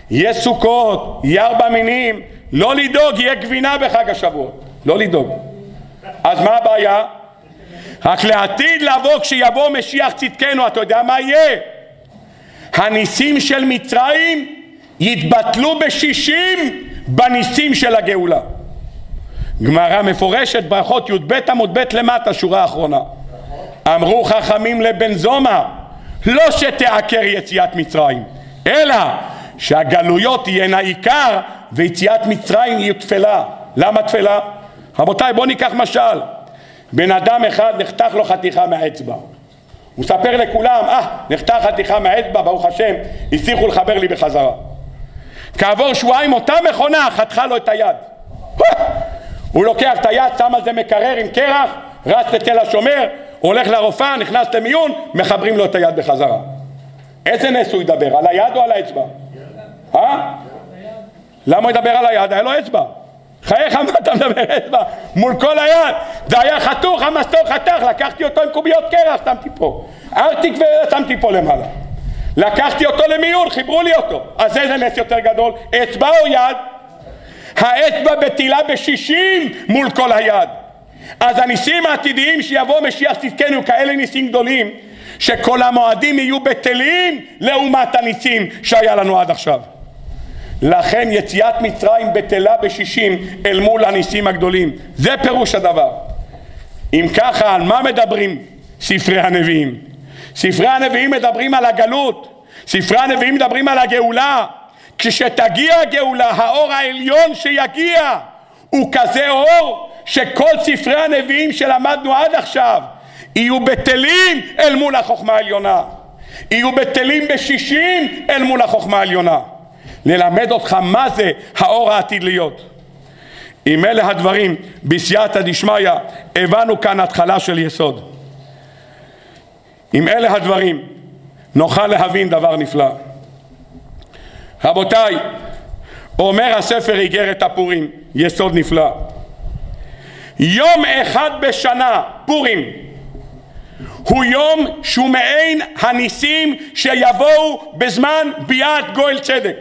יהיה סוכות, יהיה 4 מינים, לא לדאוג, יהיה גבינה בחג השבועות, לא לדאוג. אז מה הבעיה? רק לעתיד לבוא, כשיבוא משיח צדקנו, אתה יודע מה יהיה? הניסים של מצרים יתבטלו ב-60 בניסים של הגאולה. גמרא מפורשת, ברכות י"ב עמוד ב' למטה, שורה האחרונה. אמרו חכמים לבן זומא, לא שתעקר יציאת מצרים, אלא שהגלויות תהיינה עיקר ויציאת מצרים היא תפלה. למה תפלה? רבותיי, בואו ניקח משל. בן אדם אחד נחתך לו חתיכה מהאצבע, הוא מספר לכולם, נחתך חתיכה מהאצבע, ברוך השם, הצליחו לחבר לי בחזרה. כעבור שבועיים אותה מכונה חתכה לו את היד. הוא לוקח את היד, שם על זה מקרר עם קרח, רץ לתל השומר, הולך לרופאה, נכנס למיון, מחברים לו את היד בחזרה. איזה נס הוא ידבר? על היד או על האצבע? למה הוא ידבר על היד? היה לו אצבע. חייך, מה אתה מדבר אצבע? מול כל היד. זה היה חתוך, המסתור חתך, לקחתי אותו עם קוביות קרח, שמתי פה. ארתיק ושמתי פה למעלה. לקחתי אותו למיון, חיברו לי אותו. אז איזה נס יותר גדול? אצבע או יד? האצבע בטילה ב-60 מול כל היד. אז הניסים העתידיים שיבוא משיח צדקנו, כאלה ניסים גדולים, שכל המועדים יהיו בטלים לעומת הניסים שהיה לנו עד עכשיו. לכן יציאת מצרים בטלה ב-60 אל מול הניסים הגדולים. זה פירוש הדבר. אם ככה, על מה מדברים ספרי הנביאים? ספרי הנביאים מדברים על הגלות, ספרי הנביאים מדברים על הגאולה. כשתגיע הגאולה, האור העליון שיגיע הוא כזה אור שכל ספרי הנביאים שלמדנו עד עכשיו יהיו בטלים אל מול החוכמה העליונה, יהיו בטלים ב-60 אל מול החוכמה העליונה. ללמד אותך מה זה האור העתיד להיות. עם אלה הדברים בסייעתא דשמיא הבנו כאן התחלה של יסוד. עם אלה הדברים נוכל להבין דבר נפלא. רבותיי, אומר הספר איגרת הפורים, יסוד נפלא. יום אחד בשנה, פורים, הוא יום שהוא מעין הניסים שיבואו בזמן ביאת גואל צדק.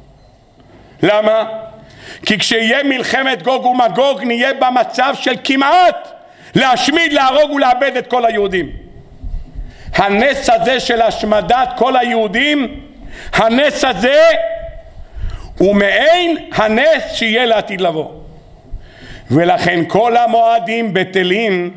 למה? כי כשיהיה מלחמת גוג ומגוג נהיה במצב של כמעט להשמיד, להרוג ולאבד את כל היהודים. הנס הזה של השמדת כל היהודים, הנס הזה הוא מעין הנס שיהיה לעתיד לבוא. ולכן כל המועדים בטלים.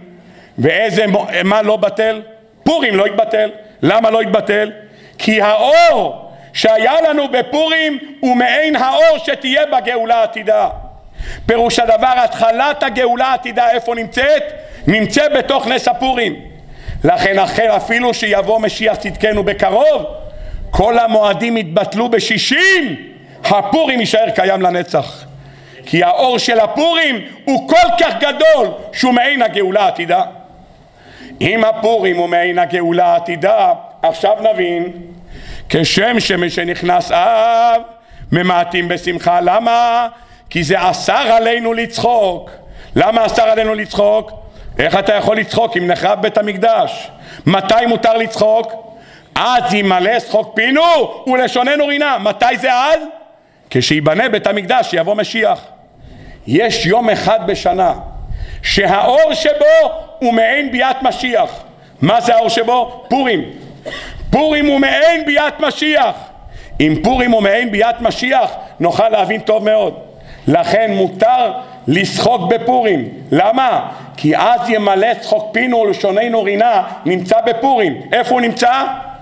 מה לא בטל? פורים לא יתבטל. למה לא יתבטל? כי האור שהיה לנו בפורים הוא מעין האור שתהיה בגאולה העתידה. פירוש הדבר, התחלת הגאולה העתידה איפה נמצאת? נמצאת בתוך נס הפורים. לכן אפילו שיבוא משיח צדקנו בקרוב, כל המועדים יתבטלו ב-60, הפורים יישאר קיים לנצח. כי האור של הפורים הוא כל כך גדול שהוא מעין הגאולה העתידה. אם הפורים הוא מעין הגאולה העתידה, עכשיו נבין, כשם שנכנס אב ממעטים בשמחה. למה? כי זה אסר עלינו לצחוק. למה אסר עלינו לצחוק? איך אתה יכול לצחוק אם נחרב בית המקדש? מתי מותר לצחוק? אז ימלא שחוק פינו ולשוננו רינה. מתי זה אז? כשיבנה בית המקדש, שיבוא משיח. יש יום אחד בשנה שהאור שבו הוא מעין ביאת משיח. מה זה האור שבו? פורים. פורים הוא מעין ביאת משיח. אם פורים הוא מעין ביאת משיח נוכל להבין טוב מאוד. לכן מותר לשחוק בפורים. למה? כי אז ימלא שחוק פינו ולשוננו רינה נמצא בפורים. איפה הוא נמצא?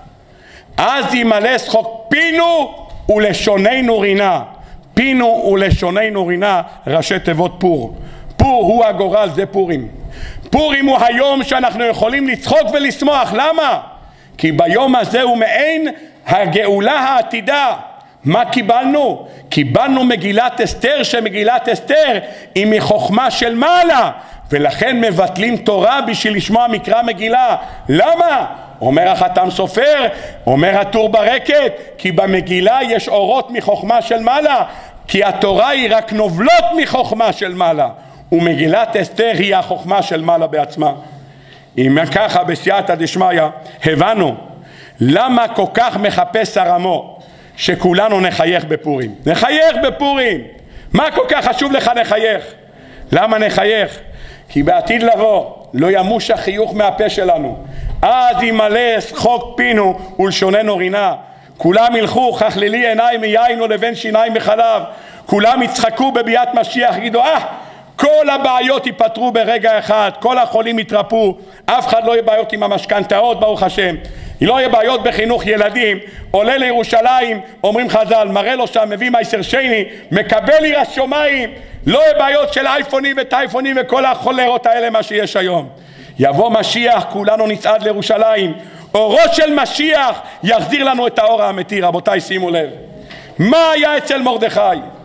אז ימלא שחוק פינו ולשוננו רינה. פינו ולשוננו רינה, ראשי תיבות פור. פור הוא הגורל, זה פורים. פורים הוא היום שאנחנו יכולים לצחוק ולשמוח. למה? כי ביום הזה הוא מעין הגאולה העתידה. מה קיבלנו? קיבלנו מגילת אסתר, שמגילת אסתר היא מחוכמה של מעלה, ולכן מבטלים תורה בשביל לשמוע מקרא מגילה. למה? אומר החתם סופר, אומר הטור ברקת, כי במגילה יש אורות מחוכמה של מעלה, כי התורה היא רק נובלות מחוכמה של מעלה, ומגילת אסתר היא החוכמה של מעלה בעצמה. אם ככה בסייעתא דשמיא הבנו למה כל כך מחפש הרמו שכולנו נחייך בפורים. נחייך בפורים. מה כל כך חשוב לך נחייך? למה נחייך? כי בעתיד לבוא לא ימוש החיוך מהפה שלנו. אז ימלא שחוק פינו ולשוננו רינה. כולם ילכו חכלילי עיניים מיין ולבן שיניים בחלב. כולם יצחקו בביאת משיח, יגידו כל הבעיות ייפתרו ברגע אחד, כל החולים יתרפו, אף אחד לא יהיה בעיות עם המשכנתאות ברוך השם, לא יהיה בעיות בחינוך ילדים. עולה לירושלים, אומרים חז"ל, מראה לו שם, מביא מייסר שני, מקבל יראת שמיים, לא יהיה בעיות של אייפונים וטייפונים וכל החולרות האלה מה שיש היום. יבוא משיח, כולנו נצעד לירושלים, אורו של משיח יחזיר לנו את האור האמיתי. רבותיי, שימו לב מה היה אצל מרדכי.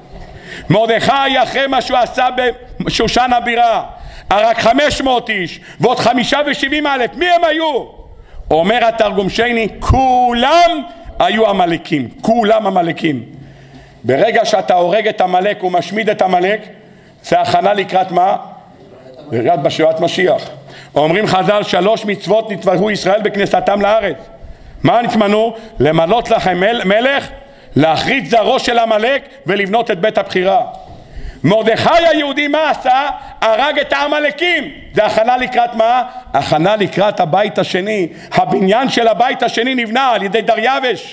מרדכי אחרי מה שהוא עשה בשושן הבירה, הרג 500 איש ועוד 75,000, מי הם היו? אומר התרגום שני, כולם היו עמלקים, כולם עמלקים. ברגע שאתה הורג את עמלק ומשמיד את עמלק, זה הכנה לקראת מה? לקראת בשיבת משיח. אומרים חז"ל, 3 מצוות נתבעו ישראל בכניסתם לארץ. מה נתמנו? למנות לכם מלך, להחריץ זרעו של עמלק ולבנות את בית הבחירה. מרדכי היהודי מה עשה? הרג את העמלקים. זה הכנה לקראת מה? הכנה לקראת הבית השני. הבניין של הבית השני נבנה על ידי דריווש,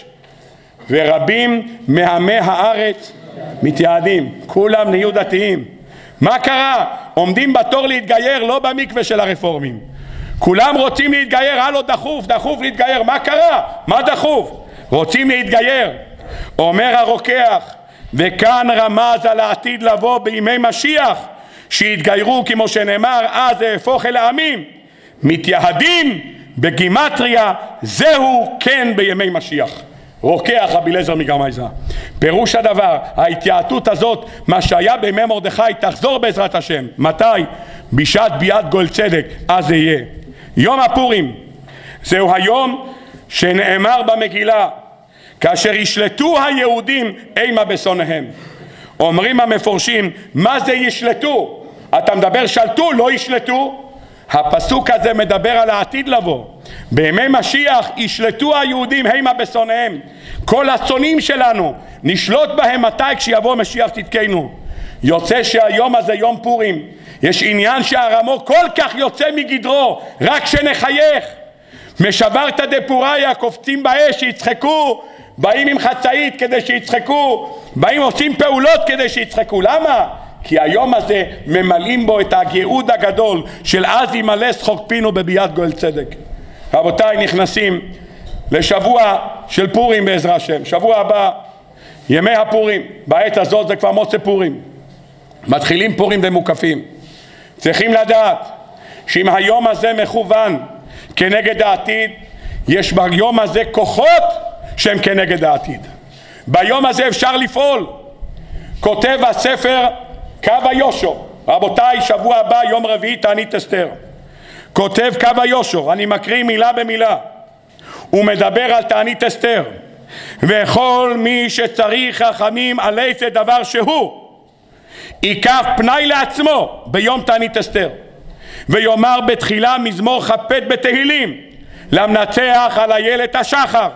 ורבים מעמי הארץ מתייעדים, כולם נהיו דתיים. מה קרה? עומדים בתור להתגייר, לא במקווה של הרפורמים. כולם רוצים להתגייר, הלו דחוף, דחוף להתגייר. מה קרה? מה דחוף? רוצים להתגייר. אומר הרוקח, וכאן רמז על העתיד לבוא בימי משיח, שיתגיירו כמו שנאמר, אז אהפוך אל העמים, מתייהדים בגימטריה, זהו כן בימי משיח. רוקח רבי אליעזר מגרמייזא. פירוש הדבר, ההתייעתות הזאת, מה שהיה בימי מרדכי, תחזור בעזרת השם. מתי? בשעת ביאת גואל צדק, אז זה יהיה. יום הפורים, זהו היום שנאמר במגילה, כאשר ישלטו היהודים אימה בשונאיהם. אומרים המפורשים, מה זה ישלטו? אתה מדבר שלטו, לא ישלטו? הפסוק הזה מדבר על העתיד לבוא. בימי משיח ישלטו היהודים אימה בשונאיהם. כל השונאים שלנו נשלוט בהם. מתי? כשיבוא משיח צדקנו. יוצא שהיום הזה יום פורים, יש עניין שהרמו כל כך יוצא מגדרו, רק שנחייך. משברת דפוריה, קופצים באש שיצחקו, באים עם חצאית כדי שיצחקו, באים עושים פעולות כדי שיצחקו. למה? כי היום הזה ממלאים בו את הגאוד הגדול של אז ימלא שחוק פינו בביאת גואל צדק. רבותיי, נכנסים לשבוע של פורים בעזרת השם. שבוע הבא ימי הפורים, בעת הזאת זה כבר מוצא פורים, מתחילים פורים ומוקפים. צריכים לדעת שאם היום הזה מכוון כנגד העתיד, יש ביום הזה כוחות שהם כנגד העתיד. ביום הזה אפשר לפעול. כותב הספר קו היושר, רבותיי, שבוע הבא יום רביעי תענית אסתר, כותב קו היושר, אני מקריא מילה במילה, הוא מדבר על תענית אסתר, וכל מי שצריך חכמים על איזה דבר שהוא ייקח פנאי לעצמו ביום תענית אסתר, ויאמר בתחילה מזמור כ"ב בתהילים, למנצח על איילת השחר,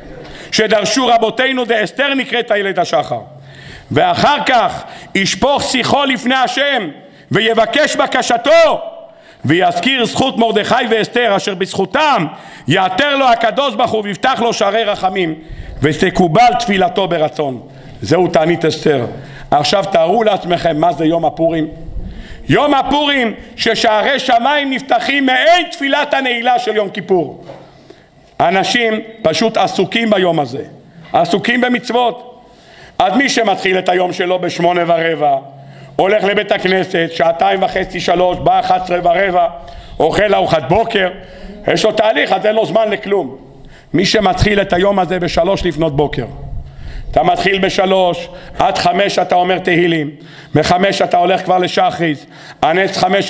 שדרשו רבותינו דאסתר נקראת איילת השחר, ואחר כך ישפוך שיחו לפני השם ויבקש בקשתו, ויזכיר זכות מרדכי ואסתר אשר בזכותם יעתר לו הקדוש ברוך הוא ויפתח לו שערי רחמים, ותקובל תפילתו ברצון. זהו תענית אסתר. עכשיו תארו לעצמכם מה זה יום הפורים. יום הפורים ששערי שמיים נפתחים מעין תפילת הנעילה של יום כיפור. אנשים פשוט עסוקים ביום הזה, עסוקים במצוות. אז מי שמתחיל את היום שלו ב8:15 הולך לבית הכנסת 2.5-3, בא 11:15, אוכל ארוחת בוקר, יש לו תהליך, אז אין לו זמן לכלום. מי שמתחיל את היום הזה ב3 לפנות בוקר, אתה מתחיל ב3 עד 5 אתה אומר תהילים, ב5 אתה הולך כבר לשחריס, הנץ 5:40,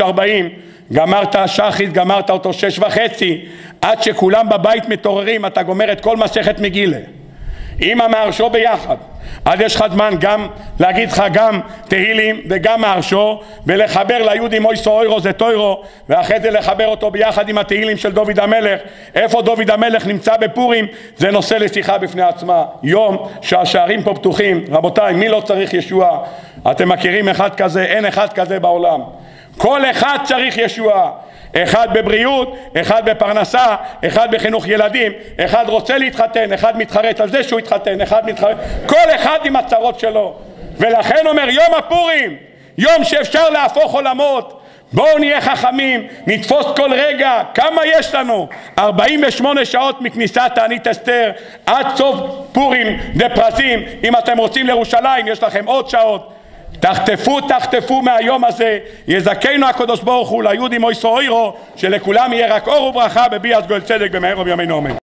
גמרת שחריס, גמרת אותו 6:30, עד שכולם בבית מתעוררים אתה גומר את כל מסכת מגילה. עם המהרשו ביחד. אז יש לך זמן גם להגיד לך גם תהילים וגם מהרשו, ולחבר ליהודי מויסו אוירו זה טוירו, ואחרי זה לחבר אותו ביחד עם התהילים של דוד המלך. איפה דוד המלך נמצא בפורים זה נושא לשיחה בפני עצמה. יום שהשערים פה פתוחים, רבותיי, מי לא צריך ישועה? אתם מכירים אחד כזה? אין אחד כזה בעולם. כל אחד צריך ישועה, אחד בבריאות, אחד בפרנסה, אחד בחינוך ילדים, אחד רוצה להתחתן, אחד מתחרט על זה שהוא התחתן, אחד מתחרט, כל אחד עם הצרות שלו. ולכן אומר יום הפורים, יום שאפשר להפוך עולמות. בואו נהיה חכמים, נתפוס כל רגע. כמה יש לנו? 48 שעות מכניסת תענית אסתר עד סוף פורים דפרזים. אם אתם רוצים לירושלים יש לכם עוד שעות. תחטפו מהיום הזה. יזכנו הקדוש ברוך הוא ליהודי מויסו אוירו, שלכולם יהיה רק אור וברכה בביאת גואל צדק במהרה בימינו אמן.